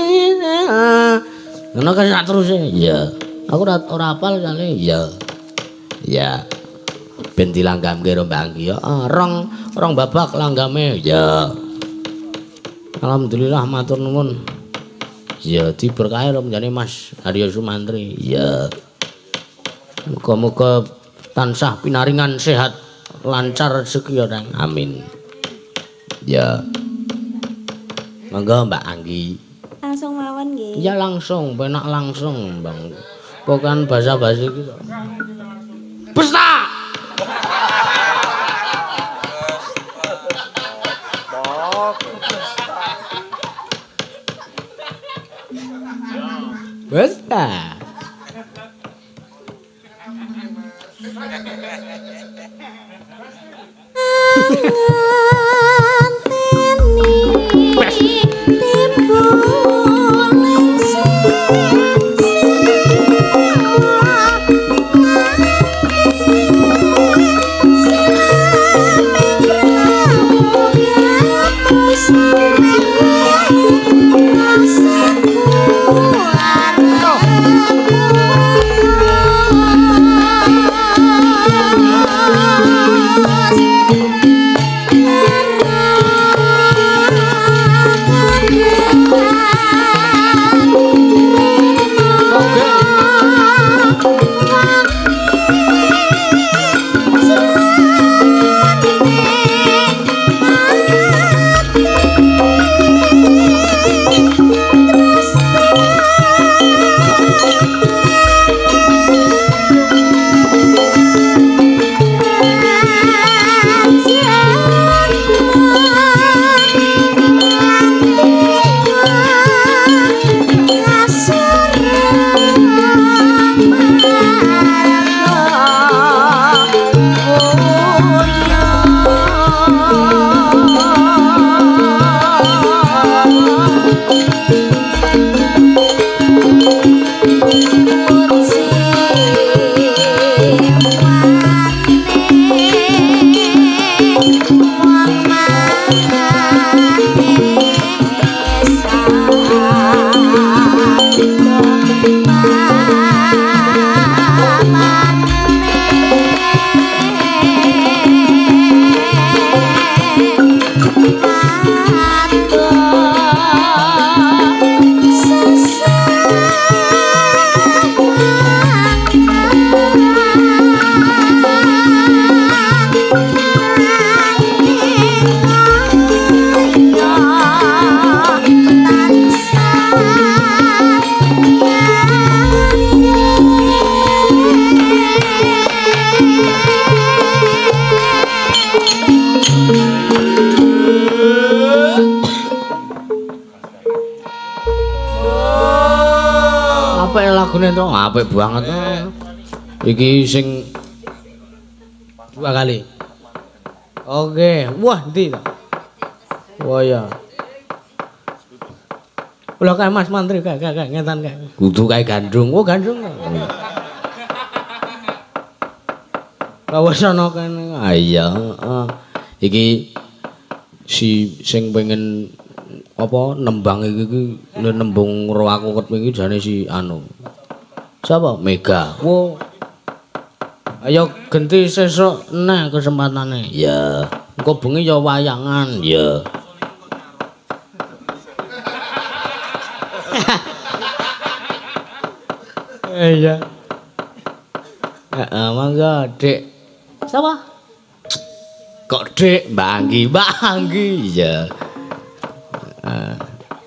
B: Ngono kan sak teruse. Iya. Aku ora ora hafal kali. Iya. Ya. Ben dilanggamke karo Mbak Anggi ya. Ah, rong rong babak langgame. Ya. Alhamdulillah matur nuwun. Ya diberkahi menjane Mas Haryo Sumantri. Ya. Muga-muga tansah pinaringan sehat lancar rezeki ya, Nang. Amin. Ya. Monggo Mbak Anggi.
D: Langsung mawon nggih.
B: Ya langsung, penak langsung, Bang. Bukan basa-basi gitu. Pesta! Pesta! Lagune to apik banget. Iki sing dua kali. Oke, wah ndi to? Wah ya. Lho kae Mas Mantri kae kae kae ngetan kae. Kudu kae gandrung. Oh gandrung. Kawasan kene. Ah iya, heeh. Iki si sing pengen apa nembang iki iki nembung karo aku ket wingi jane si anu. Sapa? Mega. Wo. Ayo genti sesuk neh kesempatane. Ya. Engko bengi ya wayangan, ya. Iya. Heeh, mangga, Dik. Sapa? Kok Dik, Mbak Anggi, Mbak Anggi ya. Uh.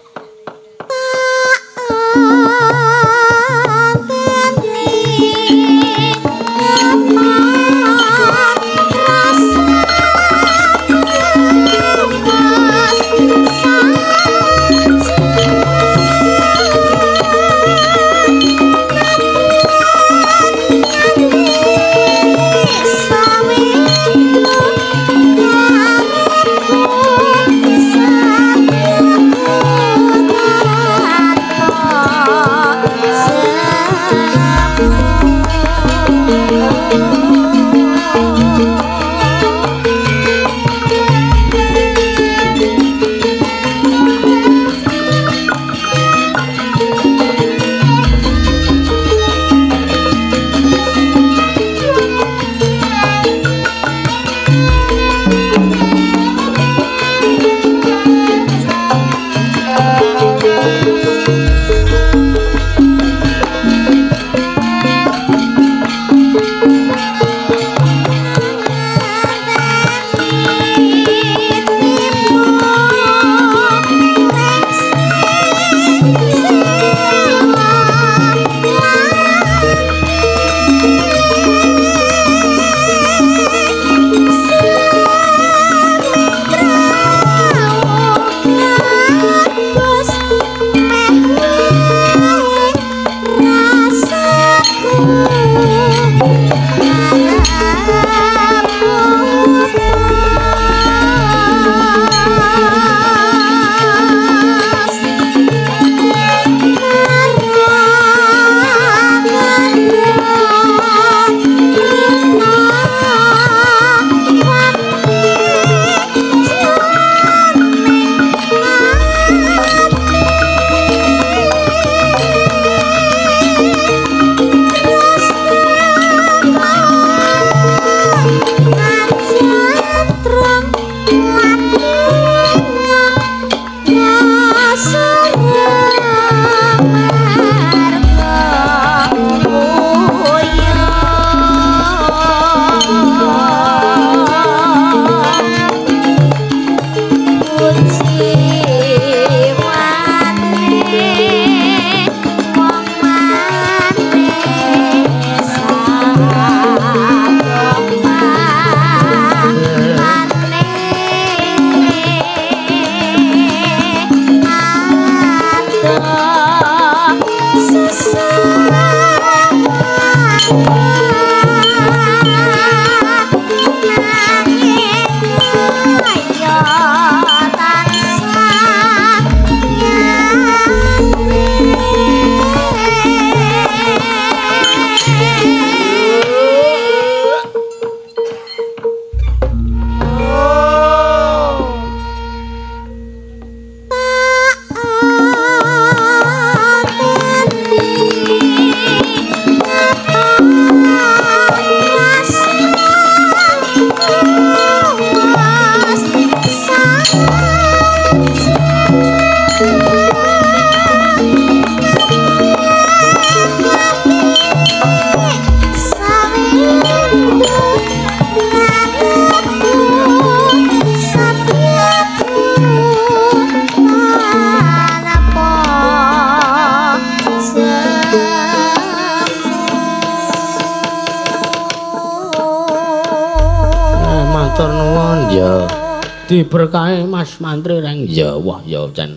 B: Diberkahi Mas Mantri reng ya wah ya jan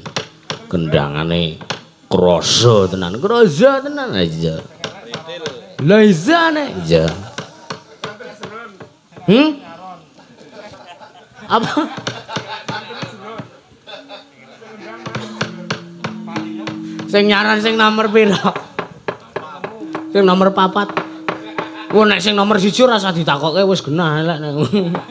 B: gendangane krasa tenan krasa tenan aja laizane ya hmm apa sing nyaran sing nomor pira sing nomor papat wo nek sing nomor siji ora usah ditakokke wis genah lek nek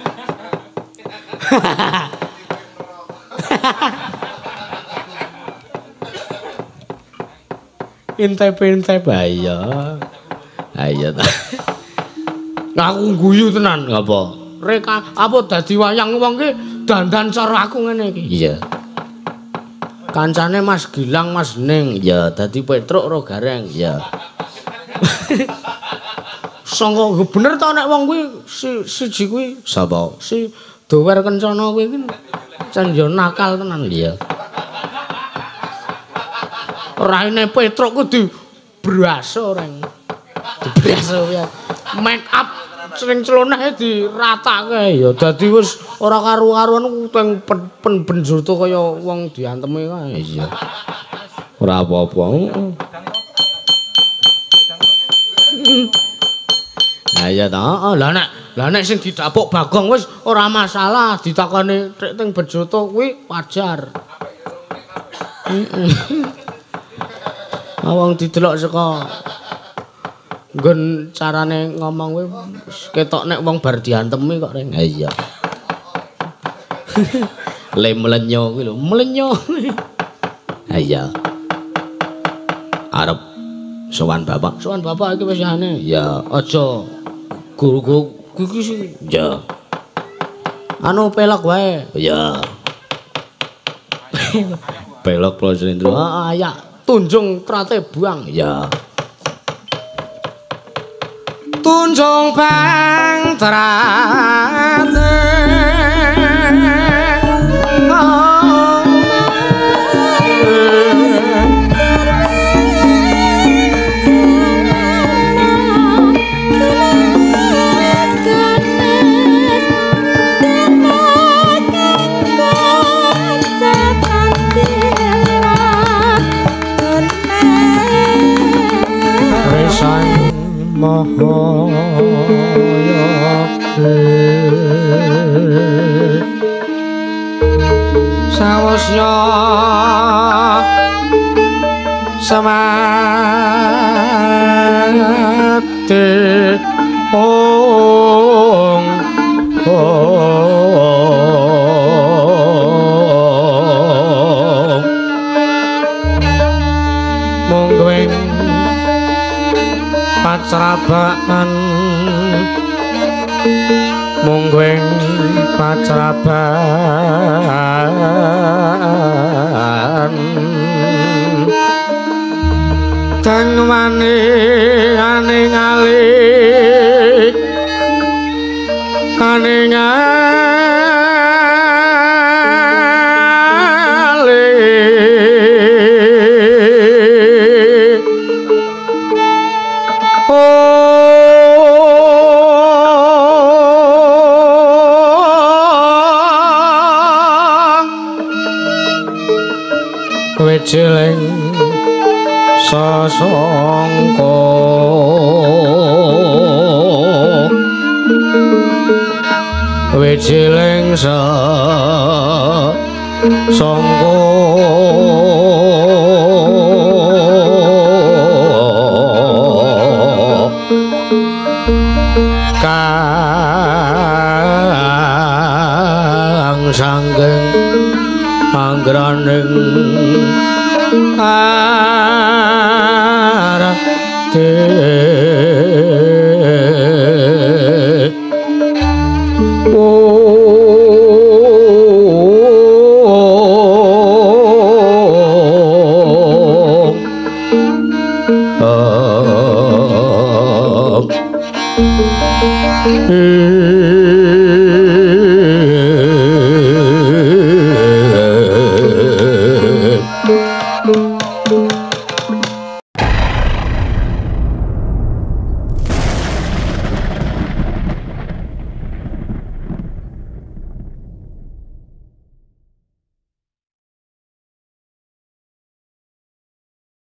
B: intep-intep ayo. Ayo ta. Aku guyu tenan apa? Reka apa dadi wayang wong ki dandan cara aku ngene iki. Iya. Kancane Mas Gilang, Mas Ning, ya dadi Petruk ro Gareng, ya. sangka bener ta nek wong kuwi si siji kuwi sapa? Si Dower Kencana kuwi kan jan yo nakal tenan ya. Raine Petruk ku di braso reng. Dibraso ya. Make up sering celoneh diratake ya dadi wis ora karu-karuan teng pen benjoto kaya wong dianteme kae iya. Ora apa-apa. Nah iya ta. Lah nek lah nek sing didapuk Bagong wis ora masalah ditakoni tek teng benjoto kuwi wajar. Heeh. Wong didelok saka nggon carane ngomong kuwi ketok nek wong bar diantemi kok reng. Ha iya. Le mlenyo kuwi lho, mlenyo. Ha iya. Arep sowan bapak, sowan bapak iki wis ane. Ya, aja guru-guru iki sing ya. Anu pelok wae. Ya. Pelok Plosendro. Ah, ya. Tunjung Trate Buang ya. Tunjung Bang Trate sawasya samate ong ong monggoing pacrabaan monggoing pacrabaan kang wani aning alik aning alik kowe jeleng sasangka kowe jeleng sasangka kang sanggeng anggraning arate oh